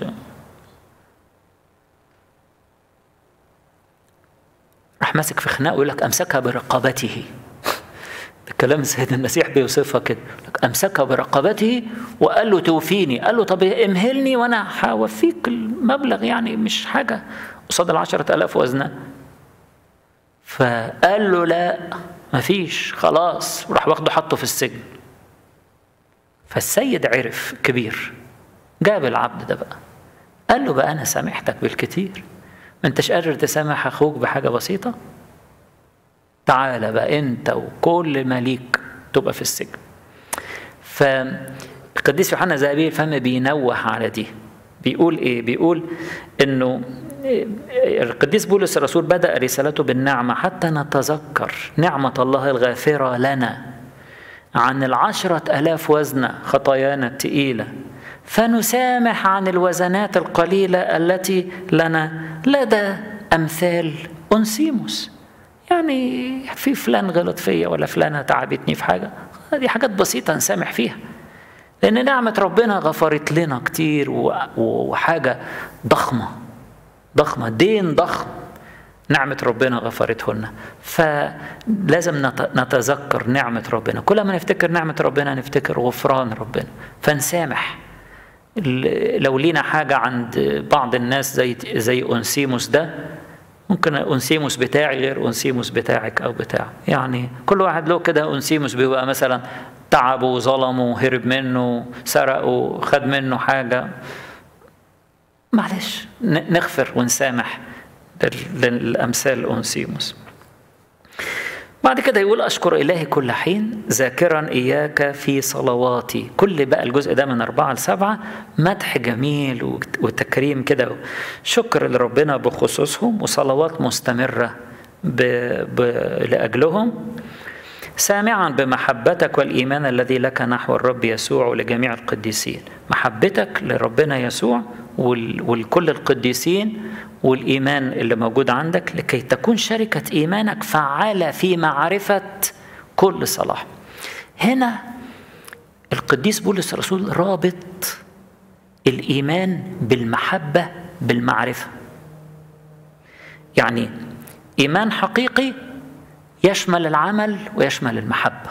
راح ماسك في خناقه ويقول لك امسكها برقبته. الكلام السيد المسيح بيوصفها كده، امسكها برقبته وقال له توفيني. قال له طب امهلني وانا هوفيك المبلغ، يعني مش حاجه قصاد العشرة آلاف وزنه. فقال له لا مفيش، خلاص، وراح واخده حطه في السجن. فالسيد عرف كبير، جاب العبد ده بقى، قال له بقى أنا سامحتك بالكتير، ما انتش قادر تسامح أخوك بحاجة بسيطة؟ تعال بقى أنت وكل مليك تبقى في السجن. فالقديس يوحنا الذهبي الفم بينوه على دي، بيقول إيه؟ بيقول إنه القديس بولس الرسول بدأ رسالته بالنعمة حتى نتذكر نعمة الله الغافرة لنا عن العشرة ألاف وزنة خطايانا التقيلة، فنسامح عن الوزنات القليلة التي لنا لدى أمثال أنسيموس. يعني في فلان غلط فيا ولا فلانة تعبتني في حاجة، هذه حاجات بسيطة نسامح فيها، لأن نعمة ربنا غفرت لنا كتير، وحاجة ضخمة ضخمة، دين ضخم نعمة ربنا غفرته لنا. فلازم نتذكر نعمة ربنا، كل ما نفتكر نعمة ربنا نفتكر غفران ربنا، فنسامح. لو لينا حاجة عند بعض الناس زي زي أنسيموس ده، ممكن أنسيموس بتاعي غير أنسيموس بتاعك أو بتاع، يعني كل واحد له كده. أنسيموس بيبقى مثلا تعبه ظلمه هرب منه سرقه خد منه حاجة، معلش نغفر ونسامح للأمثال أنسيموس. بعد كده يقول أشكر إلهي كل حين ذاكرا إياك في صلواتي. كل بقى الجزء ده من أربعة لسبعة مدح جميل وتكريم كده، شكر لربنا بخصوصهم وصلوات مستمرة ب... ب... لأجلهم، سامعا بمحبتك والإيمان الذي لك نحو الرب يسوع ولجميع القديسين. محبتك لربنا يسوع ولكل القديسين والإيمان اللي موجود عندك، لكي تكون شركة إيمانك فعالة في معرفة كل صلاح. هنا القديس بولس الرسول رابط الإيمان بالمحبة بالمعرفة، يعني إيمان حقيقي يشمل العمل ويشمل المحبة،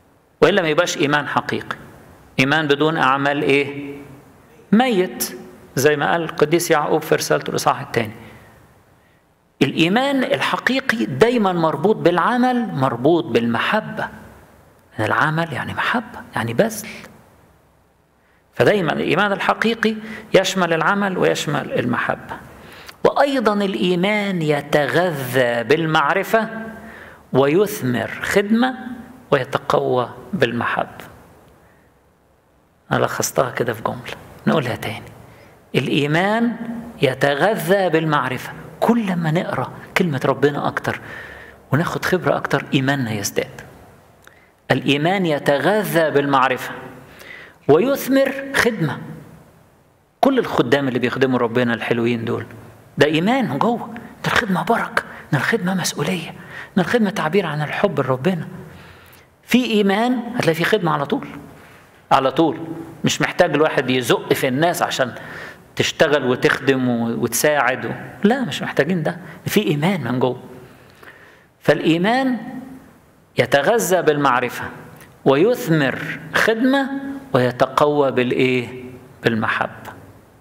وإلا ما يبقاش إيمان حقيقي. إيمان بدون أعمال إيه؟ ميت، زي ما قال القديس يعقوب في رسالته الإصحاح الثاني. الإيمان الحقيقي دايما مربوط بالعمل، مربوط بالمحبة. العمل يعني محبة، يعني بذل. فدايما الإيمان الحقيقي يشمل العمل ويشمل المحبة. وأيضا الإيمان يتغذى بالمعرفة ويثمر خدمة ويتقوى بالمحبة. أنا لخصتها كده في جملة، نقولها تاني. الإيمان يتغذى بالمعرفة، كل ما نقرأ كلمة ربنا أكتر وناخد خبرة أكتر إيماننا يزداد. الإيمان يتغذى بالمعرفة ويثمر خدمة. كل الخدام اللي بيخدموا ربنا الحلوين دول ده إيمان جوه، ده الخدمة بركة، ده الخدمة مسؤولية، ده الخدمة تعبير عن الحب لربنا. في إيمان هتلاقي في خدمة على طول على طول، مش محتاج الواحد يزق في الناس عشان تشتغل وتخدم وتساعد، لا مش محتاجين ده، في إيمان من جوه. فالإيمان يتغذى بالمعرفة ويثمر خدمة ويتقوى بالإيه؟ بالمحبة.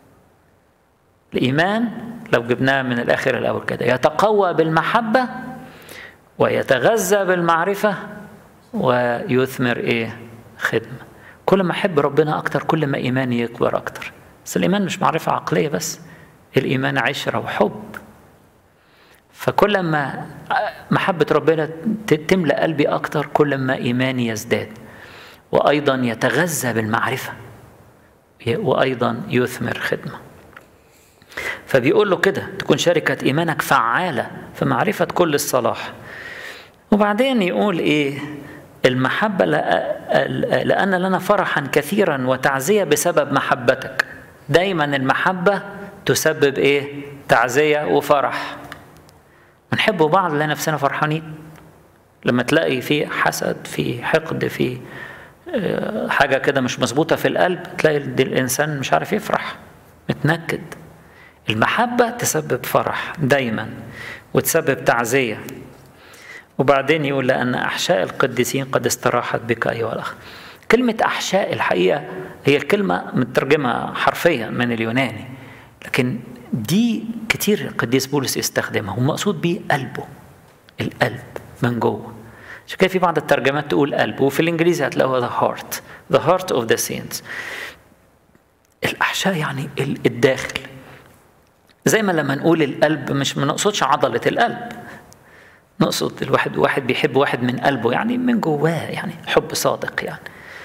الإيمان لو جبناه من الآخر الأول كده، يتقوى بالمحبة ويتغذى بالمعرفة ويثمر إيه؟ خدمة. كل ما أحب ربنا أكتر كل ما إيماني يكبر أكتر. بس الإيمان مش معرفة عقلية بس، الإيمان عشرة وحب. فكل ما محبة ربنا تملأ قلبي أكتر كل ما إيماني يزداد. وأيضا يتغذى بالمعرفة وأيضا يثمر خدمة. فبيقول له كده تكون شركة إيمانك فعالة في معرفة كل الصلاح. وبعدين يقول إيه؟ المحبة لأن لنا فرحا كثيرا وتعزية بسبب محبتك. دايما المحبة تسبب إيه؟ تعزية وفرح. بنحب بعض لنا نفسنا فرحانين. لما تلاقي في حسد، في حقد، في حاجة كده مش مظبوطة في القلب، تلاقي الإنسان مش عارف يفرح، متنكد. المحبة تسبب فرح دايما وتسبب تعزية. وبعدين يقول لأن أحشاء القديسين قد استراحت بك أيها الأخ. كلمة أحشاء الحقيقة هي الكلمة مترجمة حرفيا من اليوناني، لكن دي كتير القديس بولس يستخدمها ومقصود بيه قلبه، القلب من جوه. عشان كده في بعض الترجمات تقول قلب، وفي الإنجليزي هتلاقوها the heart the heart of the saints. الأحشاء يعني الداخل. زي ما لما نقول القلب مش ما نقصدش عضلة القلب، نقصد الواحد واحد بيحب واحد من قلبه، يعني من جواه، يعني حب صادق يعني.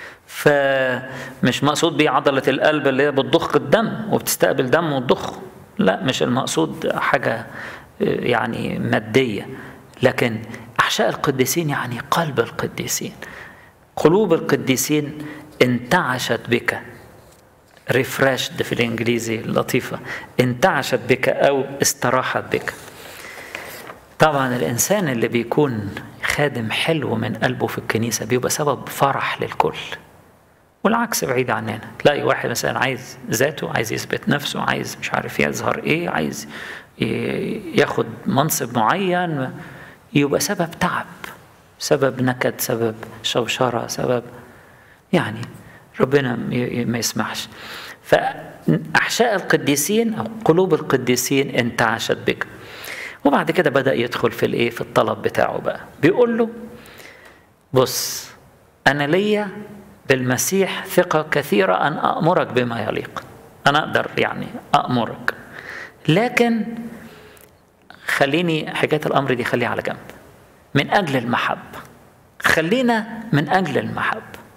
فمش مقصود بيه عضلة القلب اللي هي بتضخ الدم وبتستقبل دم وتضخه، لا مش المقصود حاجة يعني مادية. لكن أحشاء القديسين يعني قلب القديسين، قلوب القديسين انتعشت بك، refreshed في الإنجليزي اللطيفة، انتعشت بك أو استراحت بك. طبعا الإنسان اللي بيكون خادم حلو من قلبه في الكنيسة بيبقى سبب فرح للكل، والعكس بعيد عننا. تلاقي واحد مثلا عايز ذاته، عايز يثبت نفسه، عايز مش عارف يظهر ايه، عايز ياخد منصب معين، يبقى سبب تعب، سبب نكد، سبب شوشرة، سبب يعني ربنا ما يسمحش. فأحشاء القديسين أو قلوب القديسين انتعشت بك. وبعد كده بدأ يدخل في الايه؟ في الطلب بتاعه بقى. بيقول له بص، أنا ليا بالمسيح ثقة كثيرة أن أأمرك بما يليق. أنا أقدر يعني أأمرك، لكن خليني حكاية الأمر دي خليها على جنب من أجل المحبة. خلينا من أجل المحبة.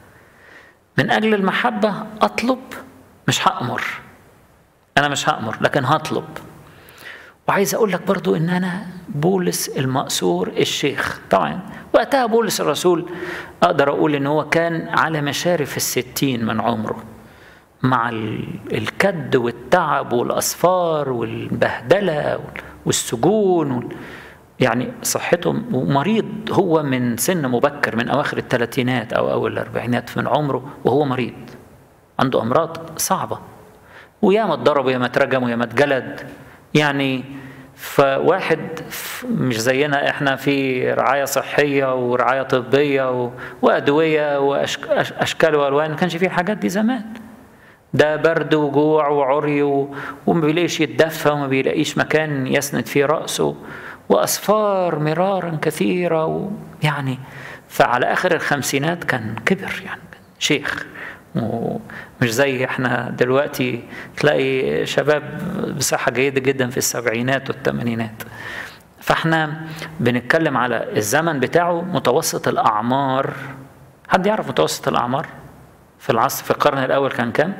من أجل المحبة أطلب، مش هأمر. أنا مش هأمر لكن هطلب. وعايز أقول لك برضو إن أنا بولس المأسور الشيخ. طبعا وقتها بولس الرسول أقدر أقول إن هو كان على مشارف الستين من عمره، مع الكد والتعب والأسفار والبهدلة والسجون، يعني صحته مريض. هو من سن مبكر، من أواخر الثلاثينات أو أول الأربعينات من عمره وهو مريض، عنده أمراض صعبة، وياما اتضرب وياما اترجم وياما اتجلد. يعني فواحد مش زينا، احنا في رعاية صحية ورعاية طبية وأدوية وأشكال وألوان، ما كانش فيه الحاجات دي زمان. ده برد وجوع وعري وما بيلاقيش يتدفى وما بيلاقيش مكان يسند فيه رأسه، وأسفار مرارا كثيرة يعني. فعلى آخر الخمسينات كان كبر، يعني شيخ، ومش زي احنا دلوقتي تلاقي شباب بصحة جيدة جدا في السبعينات والثمانينات. فاحنا بنتكلم على الزمن بتاعه متوسط الأعمار. حد يعرف متوسط الأعمار في العصر في القرن الأول كان كام؟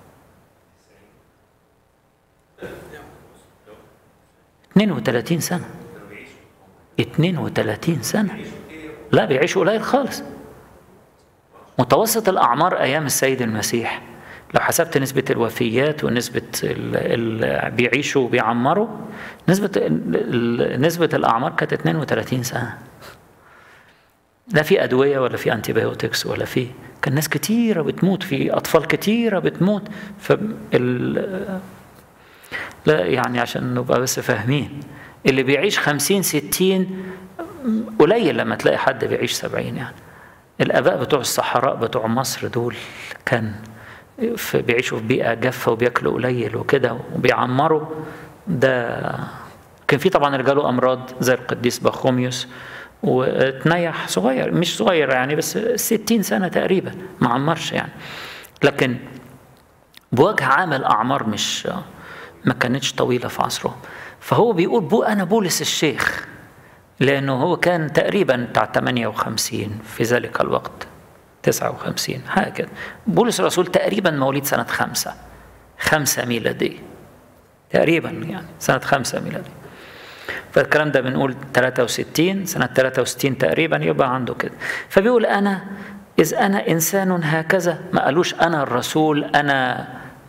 اثنين وثلاثين سنة. اثنين وثلاثين سنة، لا بيعيشوا قليل خالص. متوسط الأعمار أيام السيد المسيح لو حسبت نسبة الوفيات ونسبة اللي بيعيشوا وبيعمروا، نسبة نسبة الأعمار كانت اثنين وثلاثين سنة. لا في أدوية ولا في أنتيبيوتكس ولا في، كان ناس كتيرة بتموت، في أطفال كتيرة بتموت. فال لا يعني عشان نبقى بس فاهمين، اللي بيعيش خمسين ستين قليل لما تلاقي حد بيعيش سبعين. يعني الآباء بتوع الصحراء بتوع مصر دول كان في بيعيشوا في بيئة جافة وبياكلوا قليل وكده وبيعمروا. ده كان في طبعا رجاله أمراض زي القديس بخوميوس، وتنيح صغير، مش صغير يعني، بس ستين سنة تقريبا ما عمرش يعني. لكن بوجه عام الأعمار مش ما كانتش طويلة في عصرهم. فهو بيقول بو أنا بولس الشيخ، لأنه هو كان تقريبا بتاع ثمانية وخمسين في ذلك الوقت، تسعة وخمسين حاجة كده. بولس الرسول تقريبا مواليد سنة خمسة خمسة ميلادية تقريبا، يعني سنة خمسة ميلادية. فالكلام ده بنقول ثلاثة وستين، سنة ثلاثة وستين تقريبا يبقى عنده كده. فبيقول أنا إذ أنا إنسان هكذا، ما قالوش أنا الرسول، أنا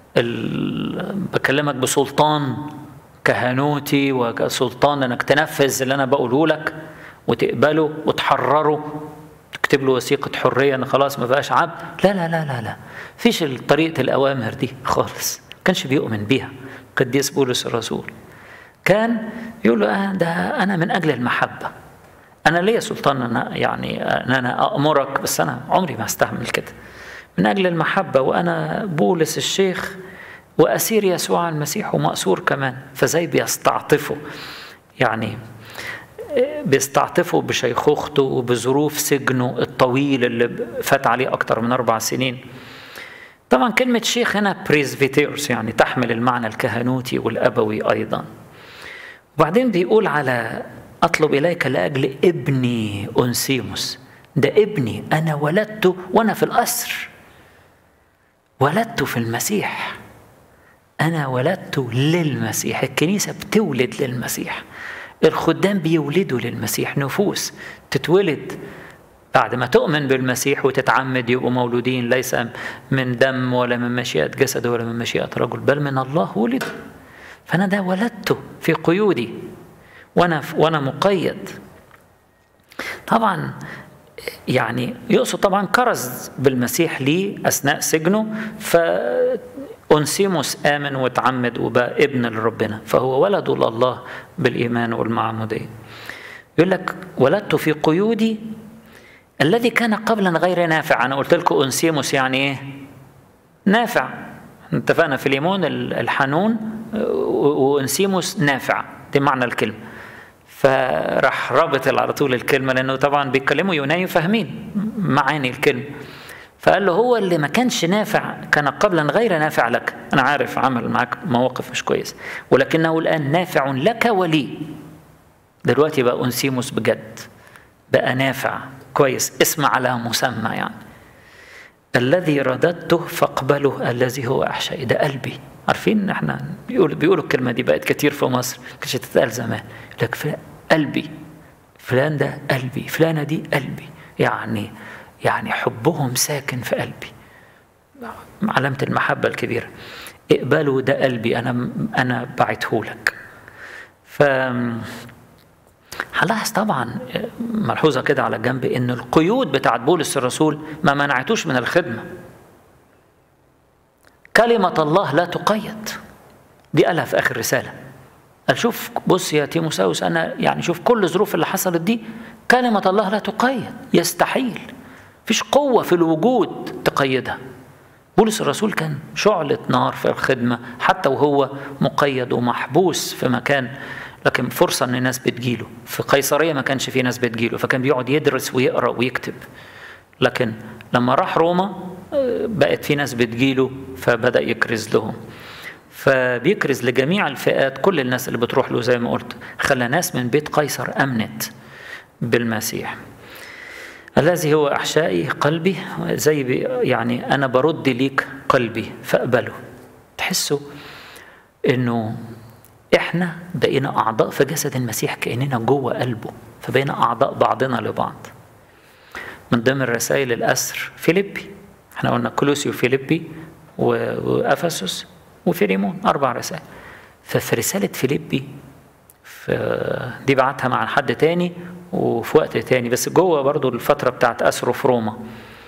بكلمك بسلطان كهنوتي وكسلطان انك تنفذ اللي انا بقوله لك وتقبله وتحرره، تكتب له وثيقة حرية ان خلاص ما بقاش عبد. لا لا لا لا لا، فيش طريقة الأوامر دي خالص، كانش بيؤمن بيها قديس بولس الرسول. كان يقول له آه ده أنا من أجل المحبة، أنا ليا سلطان أنا يعني أن أنا أأمرك، بس أنا عمري ما استحمل كده، من أجل المحبة، وأنا بولس الشيخ وأسير يسوع المسيح ومأسور كمان. فزي بيستعطفوا، يعني بيستعطفوا بشيخوخته وبظروف سجنه الطويل اللي فات عليه أكتر من أربع سنين. طبعا كلمة شيخ هنا بريزفيتيرس، يعني تحمل المعنى الكهنوتي والأبوي أيضا. وبعدين بيقول على أطلب إليك لأجل ابني أونسيموس، ده ابني أنا ولدته وأنا في الأسر، ولدته في المسيح، أنا ولدته للمسيح. الكنيسة بتولد للمسيح، الخدام بيولدوا للمسيح، نفوس تتولد بعد ما تؤمن بالمسيح وتتعمد يبقوا مولودين ليس من دم ولا من مشيئة جسد ولا من مشيئة رجل، بل من الله ولد. فأنا ده ولدته في قيودي وأنا وأنا مقيد. طبعا يعني يقصد طبعا كرز بالمسيح لي أثناء سجنه، فأونسيموس آمن وتعمد وبقى ابن لربنا، فهو ولد الله بالإيمان والمعمودية. يقول لك ولدت في قيودي الذي كان قبلا غير نافع. أنا قلت لكم أونسيموس يعني إيه؟ نافع. اتفقنا في ليمون الحنون، وأونسيموس نافع، دي معنى الكلمة. فراح رابط على طول الكلمة، لأنه طبعا بيتكلموا يوناني فاهمين معاني الكلمة. فقال له هو اللي ما كانش نافع، كان قبلا غير نافع لك، أنا عارف عمل معك مواقف مش كويس، ولكنه الآن نافع لك ولي. دلوقتي بقى أونسيموس بجد، بقى نافع كويس، اسم على مسمى يعني. الذي رددته فاقبله الذي هو أحشائي، ده قلبي. عارفين احنا بيقولوا بيقولوا الكلمة دي بقت كتير في مصر، كانتش تتقال زمان. لك فلان قلبي، فلان ده قلبي، فلانة دي قلبي، يعني يعني حبهم ساكن في قلبي، علامة المحبة الكبيرة. اقبلوا ده قلبي، أنا أنا بعتهولك. ف هلاحظ طبعا ملحوظة كده على جنب إن القيود بتاعت بولس الرسول ما منعتوش من الخدمة. كلمة الله لا تقيد، دي قالها في آخر رسالة. قال شوف بص يا تيموساوس، أنا يعني شوف كل الظروف اللي حصلت دي، كلمة الله لا تقيد، يستحيل، فيش قوة في الوجود تقيدها. بولس الرسول كان شعلة نار في الخدمة حتى وهو مقيد ومحبوس في مكان، لكن فرصة ان الناس بتجيله. في قيصرية ما كانش في ناس بتجيله، فكان بيقعد يدرس ويقرأ ويكتب. لكن لما راح روما بقت في ناس بتجيله فبدأ يكرز لهم، فبيكرز لجميع الفئات، كل الناس اللي بتروح له زي ما قلت. خلى ناس من بيت قيصر أمنت بالمسيح. الذي هو أحشائي قلبي، زي يعني أنا برد ليك قلبي فأقبله. تحسوا إنه إحنا بقينا أعضاء في جسد المسيح، كأننا جوه قلبه، فبقينا أعضاء بعضنا لبعض. من ضمن رسائل الأسر فيليبي، إحنا قلنا كولوسي وفيليبي وأفسس وفيليمون، أربع رسائل. ففي رسالة فيليبي دي بعتها مع حد تاني وفي وقت تاني، بس جوه برضو الفترة بتاعت أسره في روما.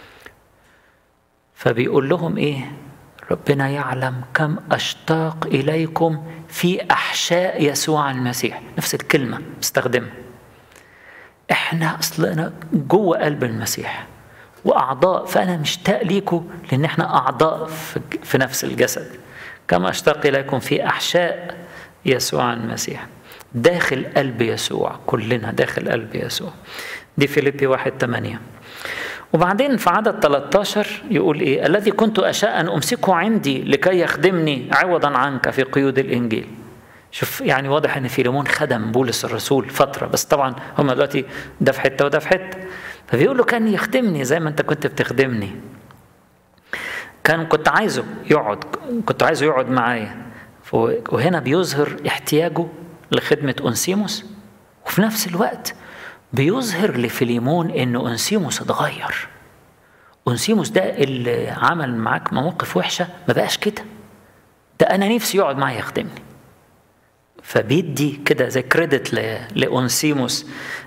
فبيقول لهم إيه؟ ربنا يعلم كم أشتاق إليكم في أحشاء يسوع المسيح. نفس الكلمة استخدمها. إحنا أصلنا جوه قلب المسيح وأعضاء، فأنا مشتاق ليكم لأن إحنا أعضاء في نفس الجسد. كم أشتاق إليكم في أحشاء يسوع المسيح، داخل قلب يسوع، كلنا داخل قلب يسوع. دي فيليبي واحد ثمانية. وبعدين في عدد ثلاثة عشر يقول إيه؟ الذي كنت أشاء أن أمسكه عندي لكي يخدمني عوضا عنك في قيود الإنجيل. شوف يعني واضح أن فيليمون خدم بولس الرسول فترة، بس طبعا هم دلوقتي ده في حتة وده في حتة. فبيقول له كان يخدمني زي ما أنت كنت بتخدمني. كان كنت عايزه يقعد كنت عايزه يقعد معايا. وهنا بيظهر احتياجه لخدمة أونسيموس، وفي نفس الوقت بيظهر لفيليمون إنه أونسيموس اتغير. أونسيموس ده اللي عمل معاك مواقف وحشة ما بقاش كده، ده أنا نفسي يقعد معايا يخدمني. فبيدي كده زي كريدت لأونسيموس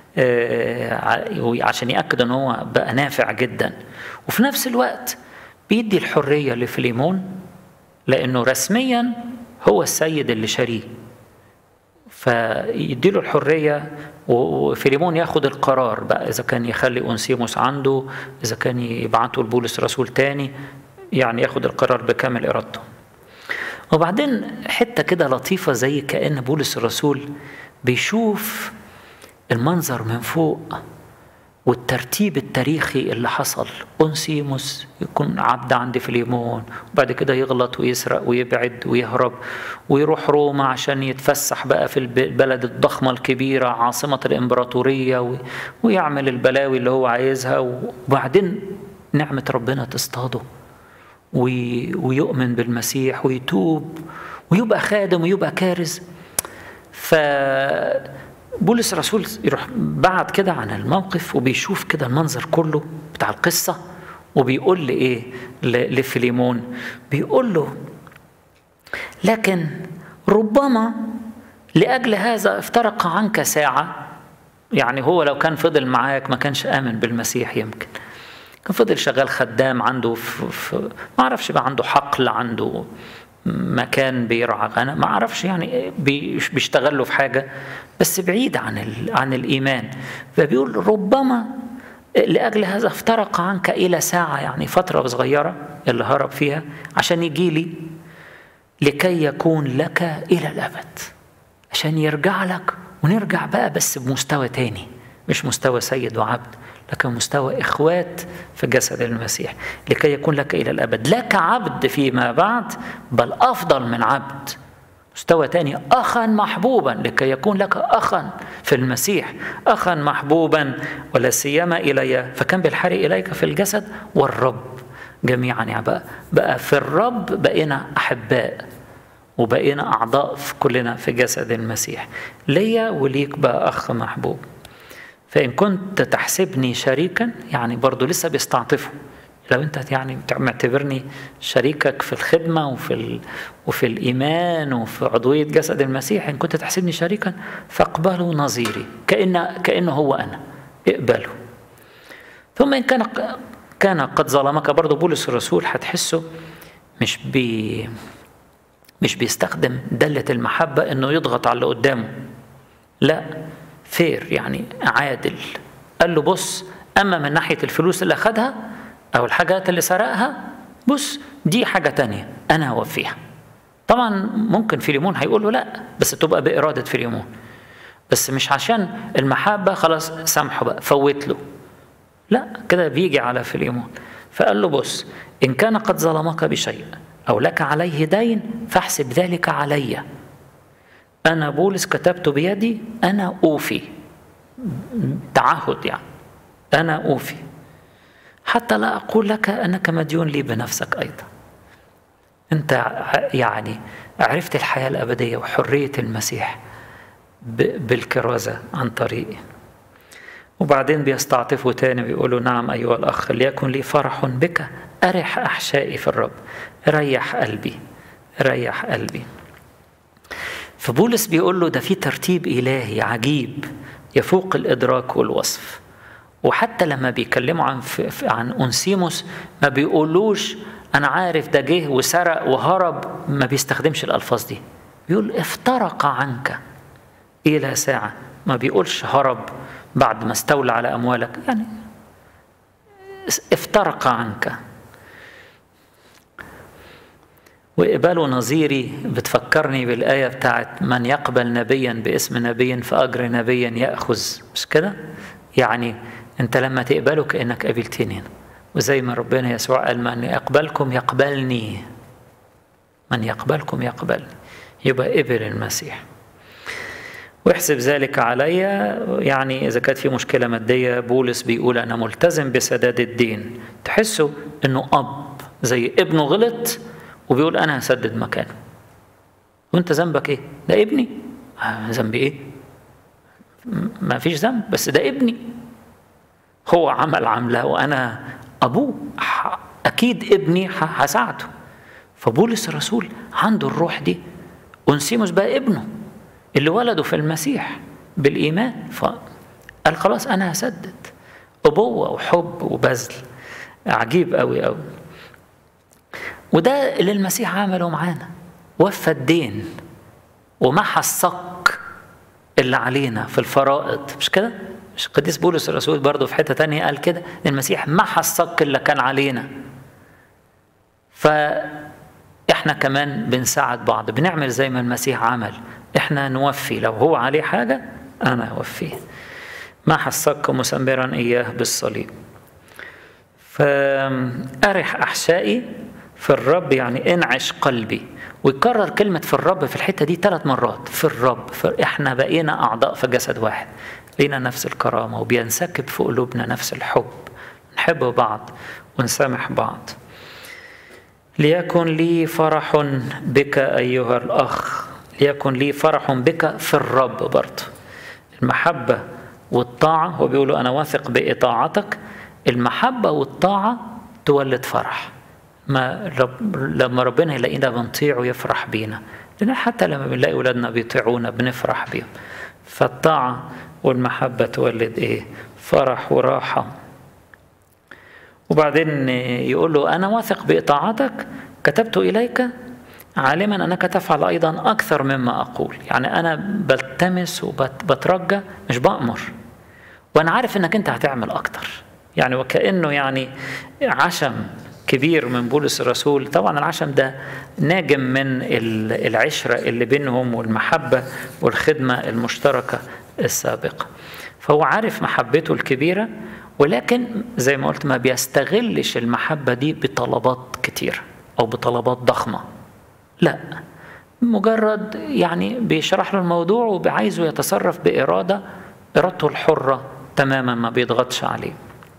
عشان يأكد إن هو بقى نافع جدا. وفي نفس الوقت بيدي الحرية لفيليمون لأنه رسميا هو السيد اللي شاريه، فيديله الحرية. وفيليمون ياخد القرار بقى إذا كان يخلي أونسيموس عنده، إذا كان يبعته لبولس رسول تاني، يعني ياخد القرار بكامل إرادته. وبعدين حتة كده لطيفة زي كأن بولس الرسول بيشوف المنظر من فوق والترتيب التاريخي اللي حصل. أونسيموس يكون عبد عند فيليمون، وبعد كده يغلط ويسرق ويبعد ويهرب ويروح روما عشان يتفسح بقى في البلد الضخمة الكبيرة عاصمة الإمبراطورية ويعمل البلاوي اللي هو عايزها، وبعدين نعمة ربنا تصطاده ويؤمن بالمسيح ويتوب ويبقى خادم ويبقى كارز. ف بولس الرسول يروح بعد كده عن الموقف وبيشوف كده المنظر كله بتاع القصة، وبيقول لي إيه لفيليمون؟ بيقول له لكن ربما لأجل هذا افترق عنك ساعة. يعني هو لو كان فضل معاك ما كانش آمن بالمسيح، يمكن كان فضل شغال خدام عنده في, في ما عرفش بقى عنده حقل، عنده مكان بيرعى غنم، ما اعرفش يعني بيشتغل له في حاجه بس بعيد عن عن الايمان. فبيقول ربما لاجل هذا افترق عنك الى ساعه، يعني فتره صغيره اللي هرب فيها عشان يجي لي لكي يكون لك الى الابد، عشان يرجع لك ونرجع بقى بس بمستوى تاني، مش مستوى سيد وعبد لكن مستوى إخوات في جسد المسيح، لكي يكون لك إلى الأبد لك عبد فيما بعد، بل أفضل من عبد، مستوى تاني أخا محبوبا، لكي يكون لك أخا في المسيح، أخا محبوبا ولا سيما إلي، فكان بالحري إليك في الجسد والرب جميعا. يعني بقى, بقى في الرب بقينا أحباء وبقينا أعضاء في كلنا في جسد المسيح، ليا وليك بقى أخ محبوب. فإن كنت تحسبني شريكا، يعني برضو لسه بيستعطفوا، لو أنت يعني معتبرني شريكك في الخدمة وفي, ال... وفي الإيمان وفي عضوية جسد المسيح، إن كنت تحسبني شريكا فاقبلوا نظيري، كأن كأنه هو أنا، اقبله. ثم إن كان كان قد ظلمك، برضو بولس الرسول هتحسه مش بي مش بيستخدم دالة المحبة إنه يضغط على اللي قدامه، لا، فير يعني عادل. قال له بص، أما من ناحية الفلوس اللي أخدها أو الحاجات اللي سرقها بص دي حاجة تانية أنا هوفيها. طبعا ممكن فيليمون هيقول له لا، بس تبقى بإرادة فيليمون، بس مش عشان المحبة خلاص سامحه بقى فوت له، لا كده بيجي على فيليمون. فقال له بص إن كان قد ظلمك بشيء أو لك عليه دين فاحسب ذلك علي، أنا بولس كتبت بيدي، أنا أوفي، تعهد يعني، أنا أوفي حتى لا أقول لك أنك مديون لي بنفسك أيضا. أنت يعني عرفت الحياة الأبدية وحرية المسيح بالكرازة عن طريقي. وبعدين بيستعطفوا تاني بيقولوا نعم أيها الأخ ليكن لي فرح بك، أرح أحشائي في الرب، ريح قلبي ريح قلبي. فبولس بيقول له ده في ترتيب إلهي عجيب يفوق الإدراك والوصف. وحتى لما بيكلموا عن عن أونسيموس ما بيقولوش أنا عارف ده جه وسرق وهرب، ما بيستخدمش الألفاظ دي، بيقول افترق عنك إلى ساعة، ما بيقولش هرب بعد ما استولى على أموالك، يعني افترق عنك. وإقبال نظيري بتفكرني بالآية بتاعت من يقبل نبيا باسم نبي فأجر نبيا يأخذ، مش كده؟ يعني أنت لما تقبله كأنك قابلتني، وزي ما ربنا يسوع قال من يقبلكم يقبلني، من يقبلكم يقبلني، يبقى قبل المسيح. واحسب ذلك علي، يعني إذا كانت في مشكلة مادية بولس بيقول أنا ملتزم بسداد الدين، تحسوا إنه أب زي ابنه غلط وبيقول أنا هسدد مكانه. وأنت ذنبك إيه؟ ده ابني. ذنبي إيه؟ ما فيش ذنب، بس ده ابني، هو عمل عملة وأنا أبوه، أكيد ابني هساعده. فبولس الرسول عنده الروح دي. أونسيموس بقى ابنه اللي ولده في المسيح بالإيمان، فقال خلاص أنا هسدد. أبوة وحب وبذل عجيب قوي قوي. وده اللي المسيح عمله معانا، وفى الدين ومحى الصك اللي علينا في الفرائض، مش كده؟ مش قديس بولس الرسول برضه في حتة تانية قال كده، المسيح محى الصك اللي كان علينا. فإحنا كمان بنساعد بعض، بنعمل زي ما المسيح عمل، إحنا نوفي، لو هو عليه حاجة أنا أوفيه. محى الصك مسمرا إياه بالصليب. فأرح أحشائي في الرب، يعني انعش قلبي. ويكرر كلمة في الرب في الحتة دي ثلاث مرات، في الرب. فإحنا بقينا أعضاء في جسد واحد، لينا نفس الكرامة وبينسكب في قلوبنا نفس الحب، نحب بعض ونسامح بعض. ليكن لي فرح بك أيها الأخ، ليكن لي فرح بك في الرب. برضه المحبة والطاعة، هو بيقولوا أنا واثق بإطاعتك. المحبة والطاعة تولد فرح. ما رب لما ربنا يلاقينا بنطيع ويفرح بينا، لأن حتى لما بنلاقي أولادنا بيطيعونا بنفرح بيهم. فالطاعة والمحبة تولد إيه؟ فرح وراحة. وبعدين يقول له أنا واثق بإطاعتك، كتبت إليك عالما أنك تفعل أيضا أكثر مما أقول. يعني أنا بلتمس وبترجى، مش بأمر، وأنا عارف أنك أنت هتعمل أكتر. يعني وكأنه يعني عشم كبير من بولس الرسول. طبعا العشم ده ناجم من العشرة اللي بينهم والمحبة والخدمة المشتركة السابقة. فهو عارف محبته الكبيرة، ولكن زي ما قلت ما بيستغلش المحبة دي بطلبات كتير أو بطلبات ضخمة، لا، مجرد يعني بيشرح له الموضوع وبعايزه يتصرف بإرادة إرادته الحرة تماما، ما بيضغطش عليه.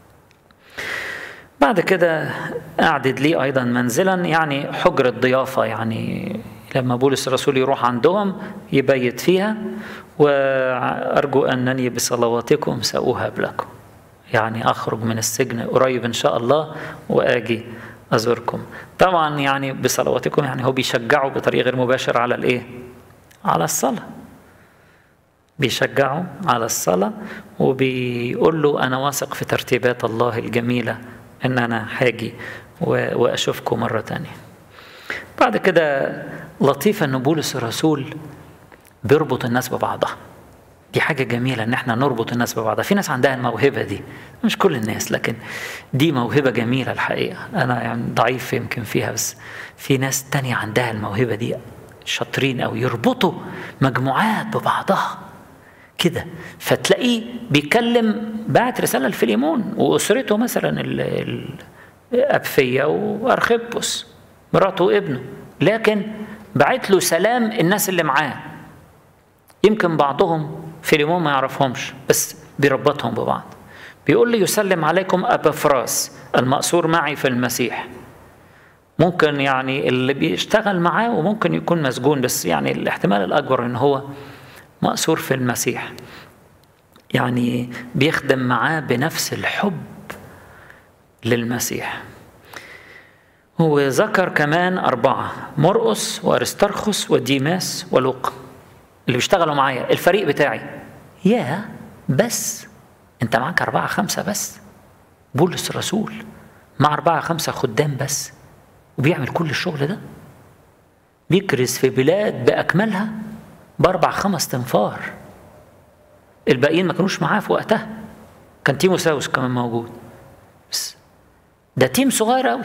بعد كده أعدد لي أيضا منزلا، يعني حجرة ضيافة، يعني لما بولس الرسول يروح عندهم يبيت فيها. وأرجو أنني بصلواتكم سأوهب لكم، يعني أخرج من السجن قريب إن شاء الله وآجي أزوركم. طبعا يعني بصلواتكم، يعني هو بيشجعه بطريقة غير مباشرة على الإيه؟ على الصلاة. بيشجعه على الصلاة وبيقول له أنا واثق في ترتيبات الله الجميلة إن أنا هاجي وأشوفكم مرة تانية. بعد كده لطيفة أن بولس الرسول بيربط الناس ببعضها. دي حاجة جميلة ان احنا نربط الناس ببعضها. في ناس عندها الموهبة دي، مش كل الناس، لكن دي موهبة جميلة الحقيقة. انا يعني ضعيف يمكن فيها، بس في ناس تانية عندها الموهبة دي، شاطرين أو يربطوا مجموعات ببعضها كده. فتلاقيه بيكلم، بعت رسالة لفيليمون وأسرته مثلا أبفية وأرخبوس مراته وابنه، لكن بعت له سلام الناس اللي معاه. يمكن بعضهم فيليمون ما يعرفهمش، بس بيربطهم ببعض. بيقول لي يسلم عليكم أبافراس المأسور معي في المسيح. ممكن يعني اللي بيشتغل معاه وممكن يكون مسجون، بس يعني الاحتمال الأكبر إن هو مأسور في المسيح، يعني بيخدم معاه بنفس الحب للمسيح. هو ذكر كمان أربعة: مرقس وأرسترخس وديماس ولوقا اللي بيشتغلوا معايا، الفريق بتاعي. يا بس أنت معاك أربعة خمسة بس؟ بولس الرسول مع أربعة خمسة خدام بس، وبيعمل كل الشغل ده، بيكرز في بلاد بأكملها بأربع خمس تنفار. الباقيين ما كانوش معاه في وقتها، كان تيموثاوس كمان موجود، بس ده تيم صغير قوي.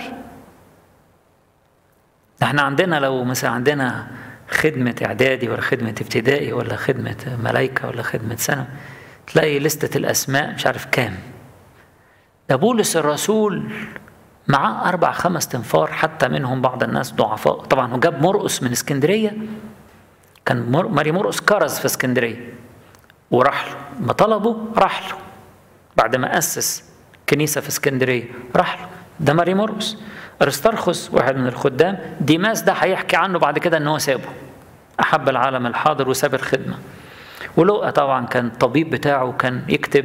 احنا عندنا لو مثلا عندنا خدمة إعدادي ولا خدمة ابتدائي ولا خدمة ملايكة ولا خدمة ثانوي، تلاقي لستة الأسماء مش عارف كام. ده بولس الرسول معاه أربع خمس تنفار، حتى منهم بعض الناس ضعفاء. طبعا هو جاب مرقس من اسكندرية، كان ماري مرقس كرز في اسكندرية وراح له، ما طلبه راح له بعد ما أسس كنيسة في اسكندرية، راح له. ده ماري مرقس. أرسترخس واحد من الخدام. ديماس ده هيحكي عنه بعد كده ان هو سابه، أحب العالم الحاضر وساب الخدمة. ولوقا طبعا كان الطبيب بتاعه، كان يكتب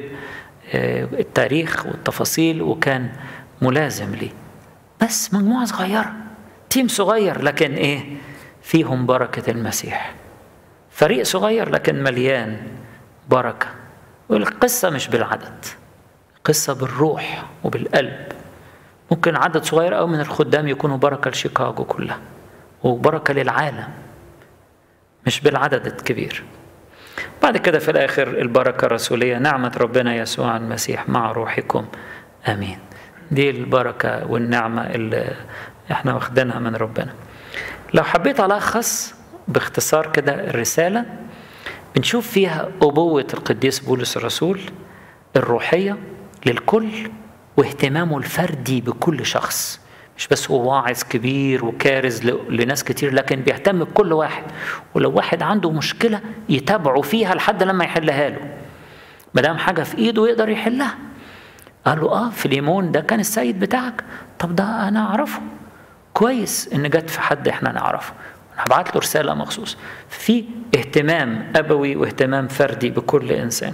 التاريخ والتفاصيل وكان ملازم ليه. بس مجموعة صغيرة، تيم صغير، لكن ايه فيهم بركة المسيح. فريق صغير لكن مليان بركة. والقصة مش بالعدد، قصة بالروح وبالقلب. ممكن عدد صغير أو من الخدام يكونوا بركة لشيكاغو كلها وبركة للعالم، مش بالعدد الكبير. بعد كده في الآخر البركة الرسولية: نعمة ربنا يسوع المسيح مع روحكم آمين. دي البركة والنعمة اللي احنا واخدينها من ربنا. لو حبيت ألخص باختصار كده الرسالة، بنشوف فيها أبوة القديس بولس الرسول الروحية للكل، واهتمامه الفردي بكل شخص. مش بس هو واعظ كبير وكارز لناس كتير، لكن بيهتم بكل واحد، ولو واحد عنده مشكلة يتابعه فيها لحد لما يحلها له، مدام حاجة في إيده يقدر يحلها. قال له آه فيليمون ده كان السيد بتاعك، طب ده أنا أعرفه كويس إن جت في حد إحنا نعرفه، أنا هبعت له رسالة مخصوص. في اهتمام أبوي واهتمام فردي بكل إنسان.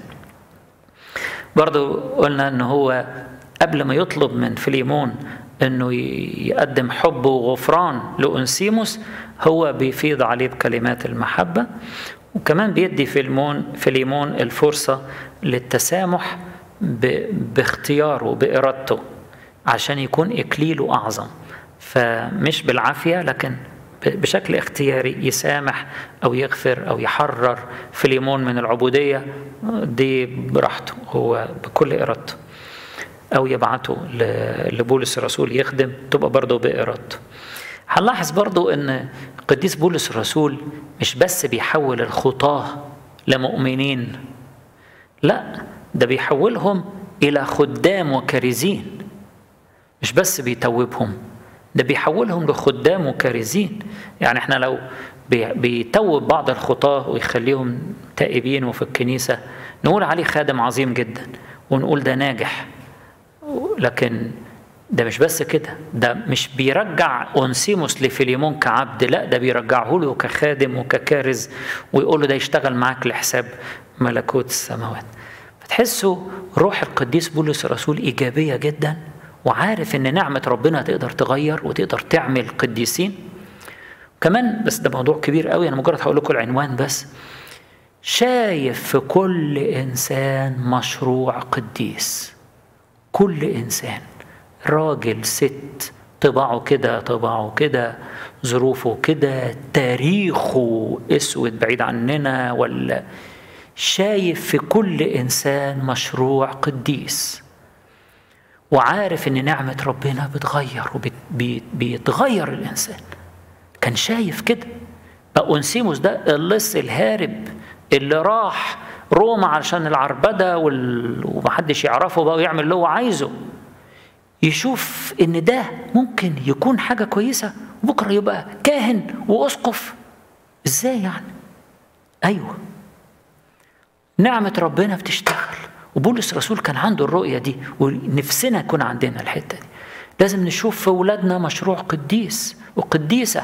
برضو قلنا إن هو قبل ما يطلب من فيليمون إنه يقدم حب وغفران لأونسيموس، هو بيفيض عليه بكلمات المحبة، وكمان بيدي فيليمون فيليمون الفرصة للتسامح باختياره بإرادته عشان يكون إكليله أعظم. فمش بالعافية لكن بشكل اختياري يسامح أو يغفر أو يحرر فيليمون من العبودية دي براحته هو بكل إرادته، أو يبعته لبولس الرسول يخدم تبقى برضه بإرادته. هنلاحظ برضه أن قديس بولس الرسول مش بس بيحول الخطاة لمؤمنين، لا ده بيحولهم إلى خدام وكارزين. مش بس بيتوبهم، ده بيحولهم لخدام وكارزين. يعني احنا لو بيتوب بعض الخطاة ويخليهم تائبين وفي الكنيسة نقول عليه خادم عظيم جدا ونقول ده ناجح، لكن ده مش بس كده، ده مش بيرجع أونسيموس لفيليمون كعبد، لا ده بيرجعه له كخادم وككارز ويقول له ده يشتغل معاك لحساب ملكوت السماوات. فتحسوا روح القديس بولس الرسول إيجابية جدا، وعارف إن نعمة ربنا تقدر تغير وتقدر تعمل قديسين. كمان بس ده موضوع كبير قوي، أنا مجرد هقول لكم العنوان بس. شايف في كل إنسان مشروع قديس، كل إنسان، راجل ست، طباعه كده طباعه كده، ظروفه كده، تاريخه اسود بعيد عننا، ولا شايف في كل إنسان مشروع قديس، وعارف إن نعمة ربنا بتغير وبيتغير الإنسان. كان شايف كده. بقى أونسيموس ده اللص الهارب اللي راح روما علشان العربدة وال... ومحدش يعرفه بقى ويعمل اللي هو عايزه، يشوف إن ده ممكن يكون حاجة كويسة وبكرة يبقى كاهن وأسقف. إزاي يعني؟ أيوه، نعمة ربنا بتشتغل. وبولس رسول كان عنده الرؤية دي، ونفسنا يكون عندنا الحتة دي. لازم نشوف في أولادنا مشروع قديس وقديسة،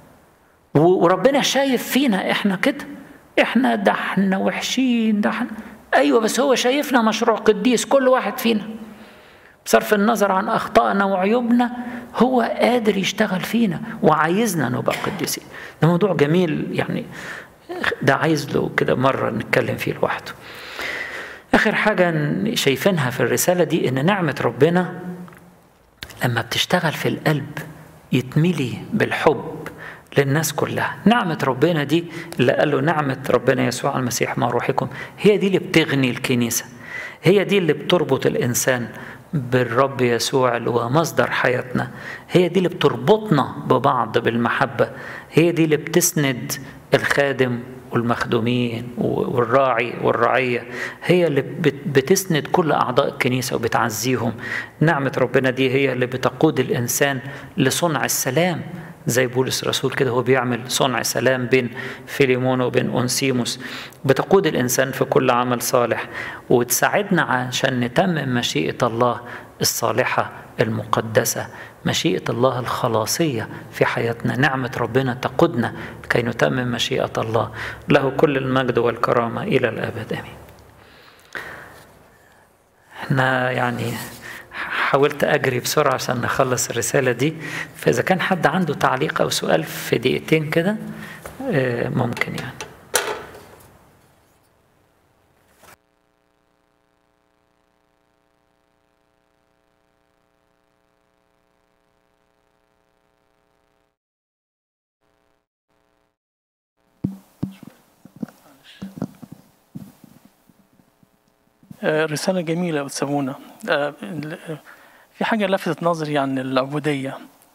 وربنا شايف فينا إحنا كده. إحنا ده إحنا وحشين، ده إحنا أيوة، بس هو شايفنا مشروع قديس كل واحد فينا. بصرف النظر عن أخطائنا وعيوبنا، هو قادر يشتغل فينا وعايزنا نبقى قديسين. ده موضوع جميل يعني، ده عايز له كده مرة نتكلم فيه لوحده. آخر حاجة شايفينها في الرسالة دي إن نعمة ربنا لما بتشتغل في القلب يتملي بالحب للناس كلها. نعمة ربنا دي اللي قال له نعمة ربنا يسوع المسيح مع روحكم، هي دي اللي بتغني الكنيسة، هي دي اللي بتربط الإنسان بالرب يسوع اللي هو مصدر حياتنا، هي دي اللي بتربطنا ببعض بالمحبة، هي دي اللي بتسند الخادم والمخدومين والراعي والرعية، هي اللي بتسند كل أعضاء الكنيسة وبتعزيهم. نعمة ربنا دي هي اللي بتقود الإنسان لصنع السلام، زي بولس الرسول كده هو بيعمل صنع سلام بين فيليمون وبين أونسيموس. بتقود الإنسان في كل عمل صالح، وتساعدنا عشان نتمم مشيئة الله الصالحة المقدسة، مشيئة الله الخلاصية في حياتنا. نعمة ربنا تقودنا كي نتمم مشيئة الله. له كل المجد والكرامة إلى الأبد آمين. احنا يعني حاولت أجري بسرعة عشان نخلص الرسالة دي، فإذا كان حد عنده تعليق أو سؤال في دقيقتين كده ممكن يعني.
رسالة جميلة بتسمونا. في حاجة لفتت نظري عن العبودية.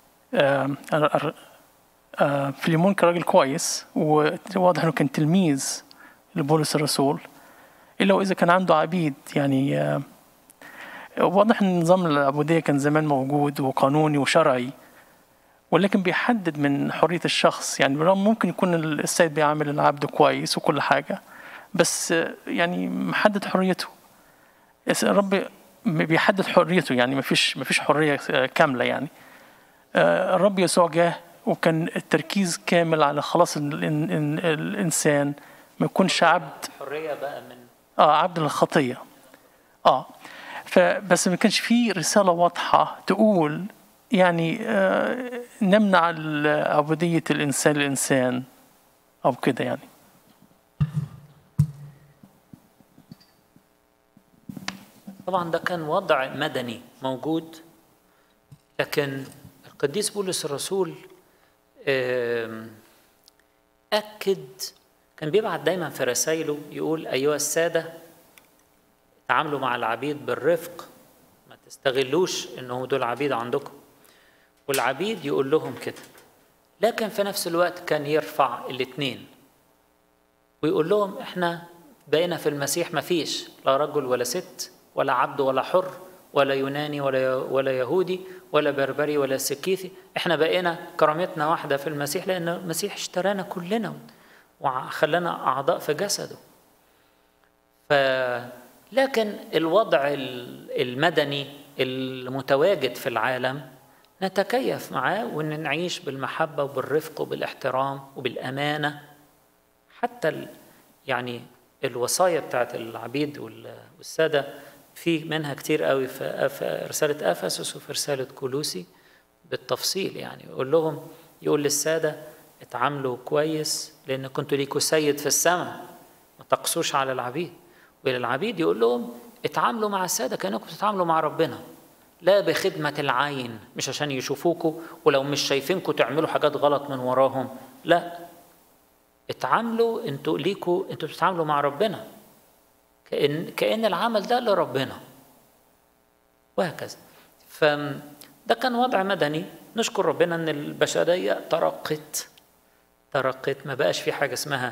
فيليمون كان راجل كويس وواضح انه كان تلميذ لبولس الرسول، الا واذا كان عنده عبيد. يعني واضح ان نظام العبودية كان زمان موجود وقانوني وشرعي، ولكن بيحدد من حرية الشخص. يعني ممكن يكون السيد بيعامل العبد كويس وكل حاجة، بس يعني محدد حريته. الرب بيحدد حريته، يعني ما فيش ما فيش حرية كاملة. يعني الرب يسوع جاه وكان التركيز كامل على خلاص الإنسان، ما يكونش عبد
حرية بقى من
اه عبد الخطية. اه فبس ما كانش فيه رسالة واضحة تقول يعني آه نمنع عبودية الإنسان للإنسان أو كده يعني.
طبعا ده كان وضع مدني موجود، لكن القديس بولس الرسول أكد، كان بيبعت دايما في رسائله يقول أيها السادة تعاملوا مع العبيد بالرفق، ما تستغلوش إنهم دول عبيد عندكم، والعبيد يقول لهم كده. لكن في نفس الوقت كان يرفع الاثنين ويقول لهم إحنا بقينا في المسيح ما فيش لا رجل ولا ست ولا عبد ولا حر ولا يوناني ولا ولا يهودي ولا بربري ولا سكيثي، احنا بقينا كرامتنا واحدة في المسيح، لأن المسيح اشترانا كلنا وخلانا أعضاء في جسده. ف لكن الوضع المدني المتواجد في العالم نتكيف معاه، وإن نعيش بالمحبة وبالرفق وبالاحترام وبالأمانة. حتى ال... يعني الوصايا بتاعت العبيد والسادة في منها كتير قوي في رسالة أفسس وفي رسالة كولوسي بالتفصيل. يعني يقول لهم، يقول للسادة اتعاملوا كويس لأن كنتوا ليكوا سيد في السماء، ما تقصوش على العبيد. وللعبيد يقول لهم اتعاملوا مع السادة كأنكم بتتعاملوا مع ربنا، لا بخدمة العين، مش عشان يشوفوكوا ولو مش شايفينكوا تعملوا حاجات غلط من وراهم، لا، اتعاملوا انتوا ليكوا، انتوا بتتعاملوا مع ربنا، كأن كأن العمل ده لربنا، وهكذا. فده كان وضع مدني. نشكر ربنا ان البشريه ترقت ترقت ما بقاش في حاجه اسمها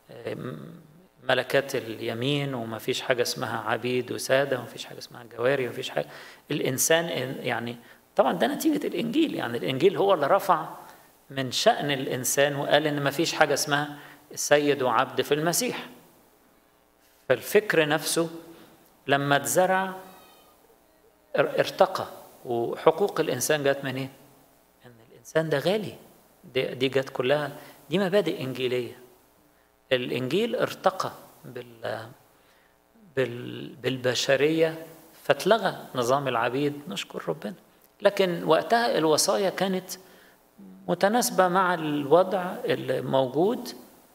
ملكات اليمين، وما فيش حاجه اسمها عبيد وساده، وما فيش حاجه اسمها جواري، وما فيش حاجه. الانسان يعني طبعا ده نتيجه الانجيل، يعني الانجيل هو اللي رفع من شأن الانسان وقال ان ما فيش حاجه اسمها سيد وعبد في المسيح. فالفكر نفسه لما اتزرع ارتقى. وحقوق الانسان جت منين؟ ان الانسان ده غالي. دي, دي جت كلها، دي مبادئ انجيليه. الانجيل ارتقى بال بال بالبشريه، فاتلغى نظام العبيد. نشكر ربنا. لكن وقتها الوصايا كانت متناسبه مع الوضع الموجود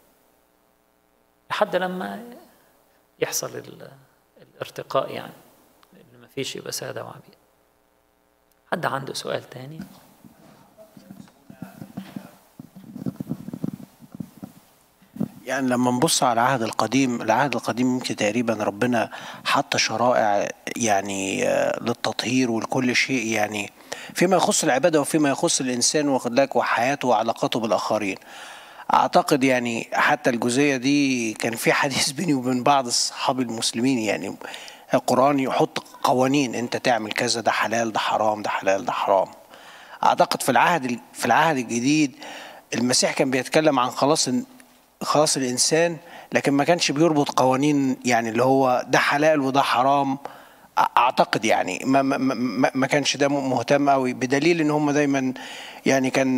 لحد لما يحصل الارتقاء، يعني اللي ما فيش يبقى ساده وعبيد. حد عنده سؤال تاني؟
يعني لما نبص على العهد القديم، العهد القديم يمكن تقريبا ربنا حط شرائع يعني للتطهير ولكل شيء، يعني فيما يخص العبادة وفيما يخص الإنسان واخد لك وحياته وعلاقاته بالآخرين. أعتقد يعني حتى الجزئية دي كان في حديث بيني وبين بعض أصحاب المسلمين، يعني القرآن يحط قوانين، أنت تعمل كذا، ده حلال ده حرام، ده حلال ده حرام. أعتقد في العهد في العهد الجديد المسيح كان بيتكلم عن خلاص خلاص الإنسان، لكن ما كانش بيربط قوانين، يعني اللي هو ده حلال وده حرام. أعتقد يعني ما, ما, ما كانش ده مهتم قوي، بدليل إن هم دايما يعني كان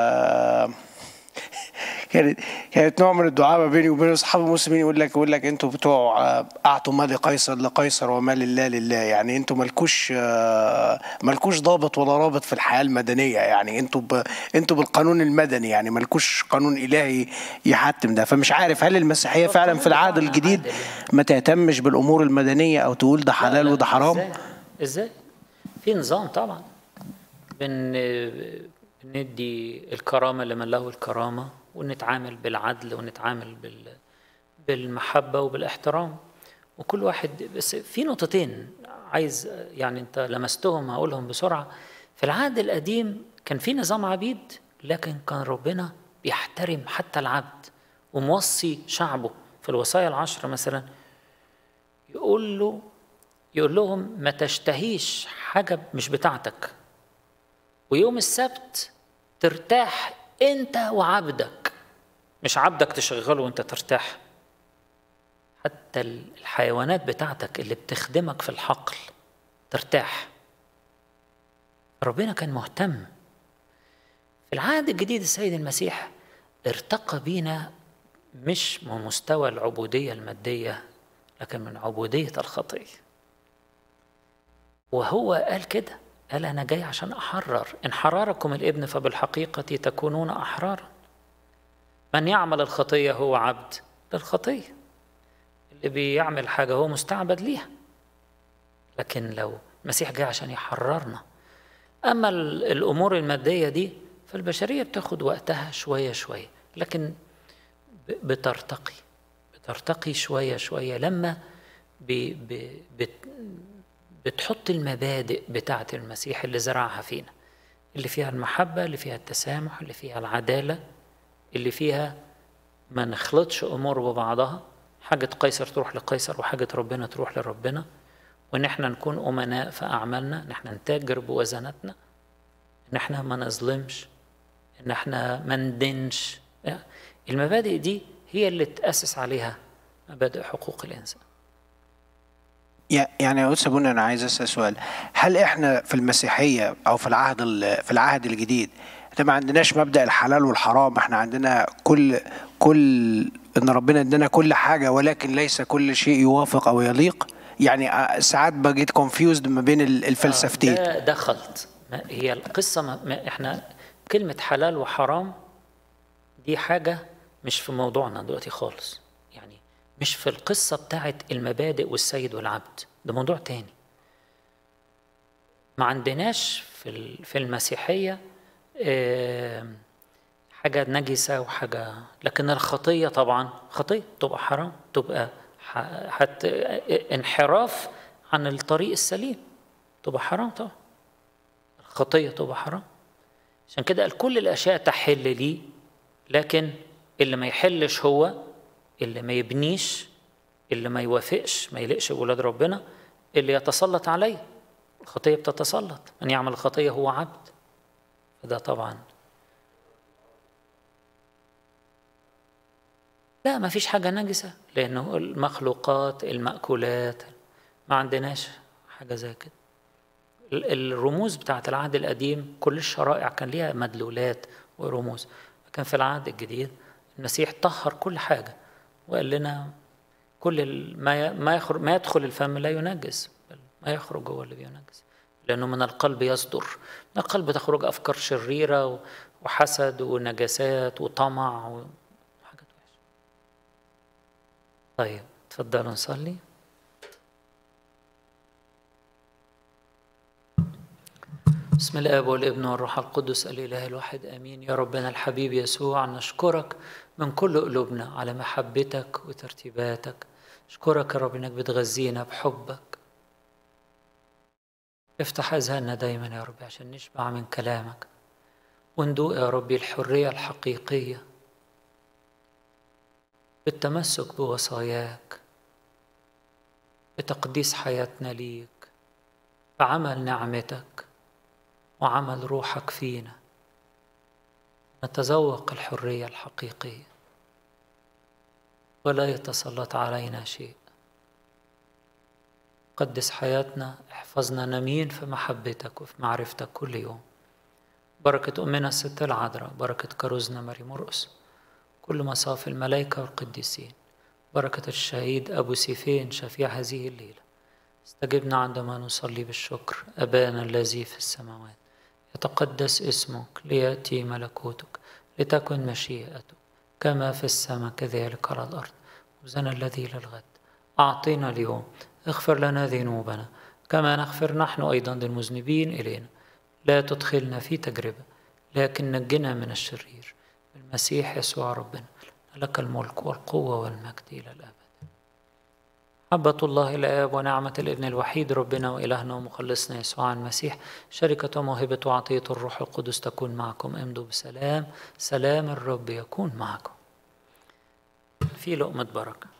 كانت كانت نوع من الدعاء ما بيني وبين اصحاب المسلمين، يقول لك يقول لك انتوا بتوع اعطوا ما لقيصر لقيصر وما لله لله، يعني انتوا مالكوش مالكوش ضابط ولا رابط في الحياه المدنيه، يعني انتوا ب... انتوا بالقانون المدني، يعني مالكوش قانون الهي يحتم ده. فمش عارف هل المسيحيه فعلا في العهد الجديد ما تهتمش بالامور المدنيه او تقول ده حلال وده حرام؟
ازاي ازاي في نظام طبعا. بن ندي الكرامة لمن له الكرامة، ونتعامل بالعدل، ونتعامل بال... بالمحبة وبالاحترام، وكل واحد. بس في نقطتين عايز يعني انت لمستهم هقولهم بسرعة. في العهد القديم كان في نظام عبيد، لكن كان ربنا بيحترم حتى العبد، وموصي شعبه في الوصايا العشر مثلا يقول له يقول لهم ما تشتهيش حاجة مش بتاعتك، ويوم السبت ترتاح انت وعبدك، مش عبدك تشغله وانت ترتاح. حتى الحيوانات بتاعتك اللي بتخدمك في الحقل ترتاح. ربنا كان مهتم. في العهد الجديد السيد المسيح ارتقى بينا مش من مستوى العبودية المادية، لكن من عبودية الخطية. وهو قال كده، قال أنا جاي عشان أحرر. إن حرركم الابن فبالحقيقة تكونون أحرارا. من يعمل الخطية هو عبد للخطية. اللي بيعمل حاجة هو مستعبد ليها. لكن لو المسيح جاي عشان يحررنا. أما الأمور المادية دي فالبشرية بتاخد وقتها شوية شوية، لكن بترتقي بترتقي شوية شوية لما بي بي بت بتحط المبادئ بتاعة المسيح اللي زرعها فينا، اللي فيها المحبة، اللي فيها التسامح، اللي فيها العدالة، اللي فيها ما نخلطش أمور ببعضها، حاجة قيصر تروح لقيصر وحاجة ربنا تروح لربنا، وإن احنا نكون أمناء في أعمالنا، إن احنا نتاجر بوزناتنا، إن احنا ما نظلمش، إن احنا ما ندينش. المبادئ دي هي اللي تأسس عليها مبادئ حقوق الإنسان.
يعني يا أستاذ بني، أنا عايز أسأل سؤال. هل إحنا في المسيحية أو في العهد في العهد الجديد إحنا ما عندناش مبدأ الحلال والحرام؟ إحنا عندنا كل كل إن ربنا ادانا كل حاجة، ولكن ليس كل شيء يوافق أو يليق. يعني ساعات بجيت كونفيوزد ما بين الفلسفتين.
ده, ده خلط. هي القصة ما ما إحنا كلمة حلال وحرام دي حاجة مش في موضوعنا دلوقتي خالص، يعني مش في القصة بتاعت المبادئ والسيد والعبد، ده موضوع تاني. ما عندناش في في المسيحية حاجة نجسة وحاجة، لكن الخطية طبعا خطية تبقى حرام، تبقى حتى انحراف عن الطريق السليم تبقى حرام طبعا، الخطية تبقى حرام. عشان كده قال كل الأشياء تحل لي، لكن اللي ما يحلش هو اللي ما يبنيش، اللي ما يوافقش، ما يلقش بولاد ربنا، اللي يتسلط عليه. الخطية بتتسلط، من يعمل الخطية هو عبد. فده طبعا لا، ما فيش حاجة نجسة، لأنه المخلوقات المأكولات ما عندناش حاجة زي كده. الرموز بتاعت العهد القديم كل الشرائع كان ليها مدلولات ورموز، لكن في العهد الجديد المسيح طهر كل حاجة وقال لنا كل ما ما يخرج ما يدخل الفم لا ينجس، بل ما يخرج هو اللي بينجس، لأنه من القلب يصدر، من القلب تخرج أفكار شريرة وحسد ونجاسات وطمع وحاجات وحشة. طيب تفضلوا نصلي. بسم الآب والابن والروح القدس الإله الواحد آمين. يا ربنا الحبيب يسوع، نشكرك من كل قلوبنا على محبتك وترتيباتك. نشكرك يا رب إنك بتغذينا بحبك. افتح أذهاننا دايما يا رب عشان نشبع من كلامك وندوق يا ربي الحرية الحقيقية بالتمسك بوصاياك، بتقديس حياتنا ليك، بعمل نعمتك وعمل روحك فينا، نتذوق الحرية الحقيقية ولا يتسلط علينا شيء. قدس حياتنا، احفظنا نمين في محبتك وفي معرفتك كل يوم. بركة أمنا الست العذراء، بركة كروزنا ماري مرقس، كل مصاف الملائكة والقديسين، بركة الشهيد أبو سيفين شفيع هذه الليلة. استجبنا عندما نصلي بالشكر. أبانا الذي في السماوات، يتقدس اسمك، ليأتي ملكوتك، لتكن مشيئتك كما في السماء كذلك على الأرض. خبزنا الذي للغد أعطينا اليوم، اغفر لنا ذنوبنا كما نغفر نحن أيضا للمذنبين إلينا، لا تدخلنا في تجربة لكن نجنا من الشرير، بالمسيح يسوع ربنا. لك الملك والقوة والمجد إلى الأبد. محبة الله الآب ونعمة الابن الوحيد ربنا وإلهنا ومخلصنا يسوع المسيح، شركة وموهبة وعطية الروح القدس تكون معكم. امضوا بسلام، سلام الرب يكون معكم. في لقمة بركة.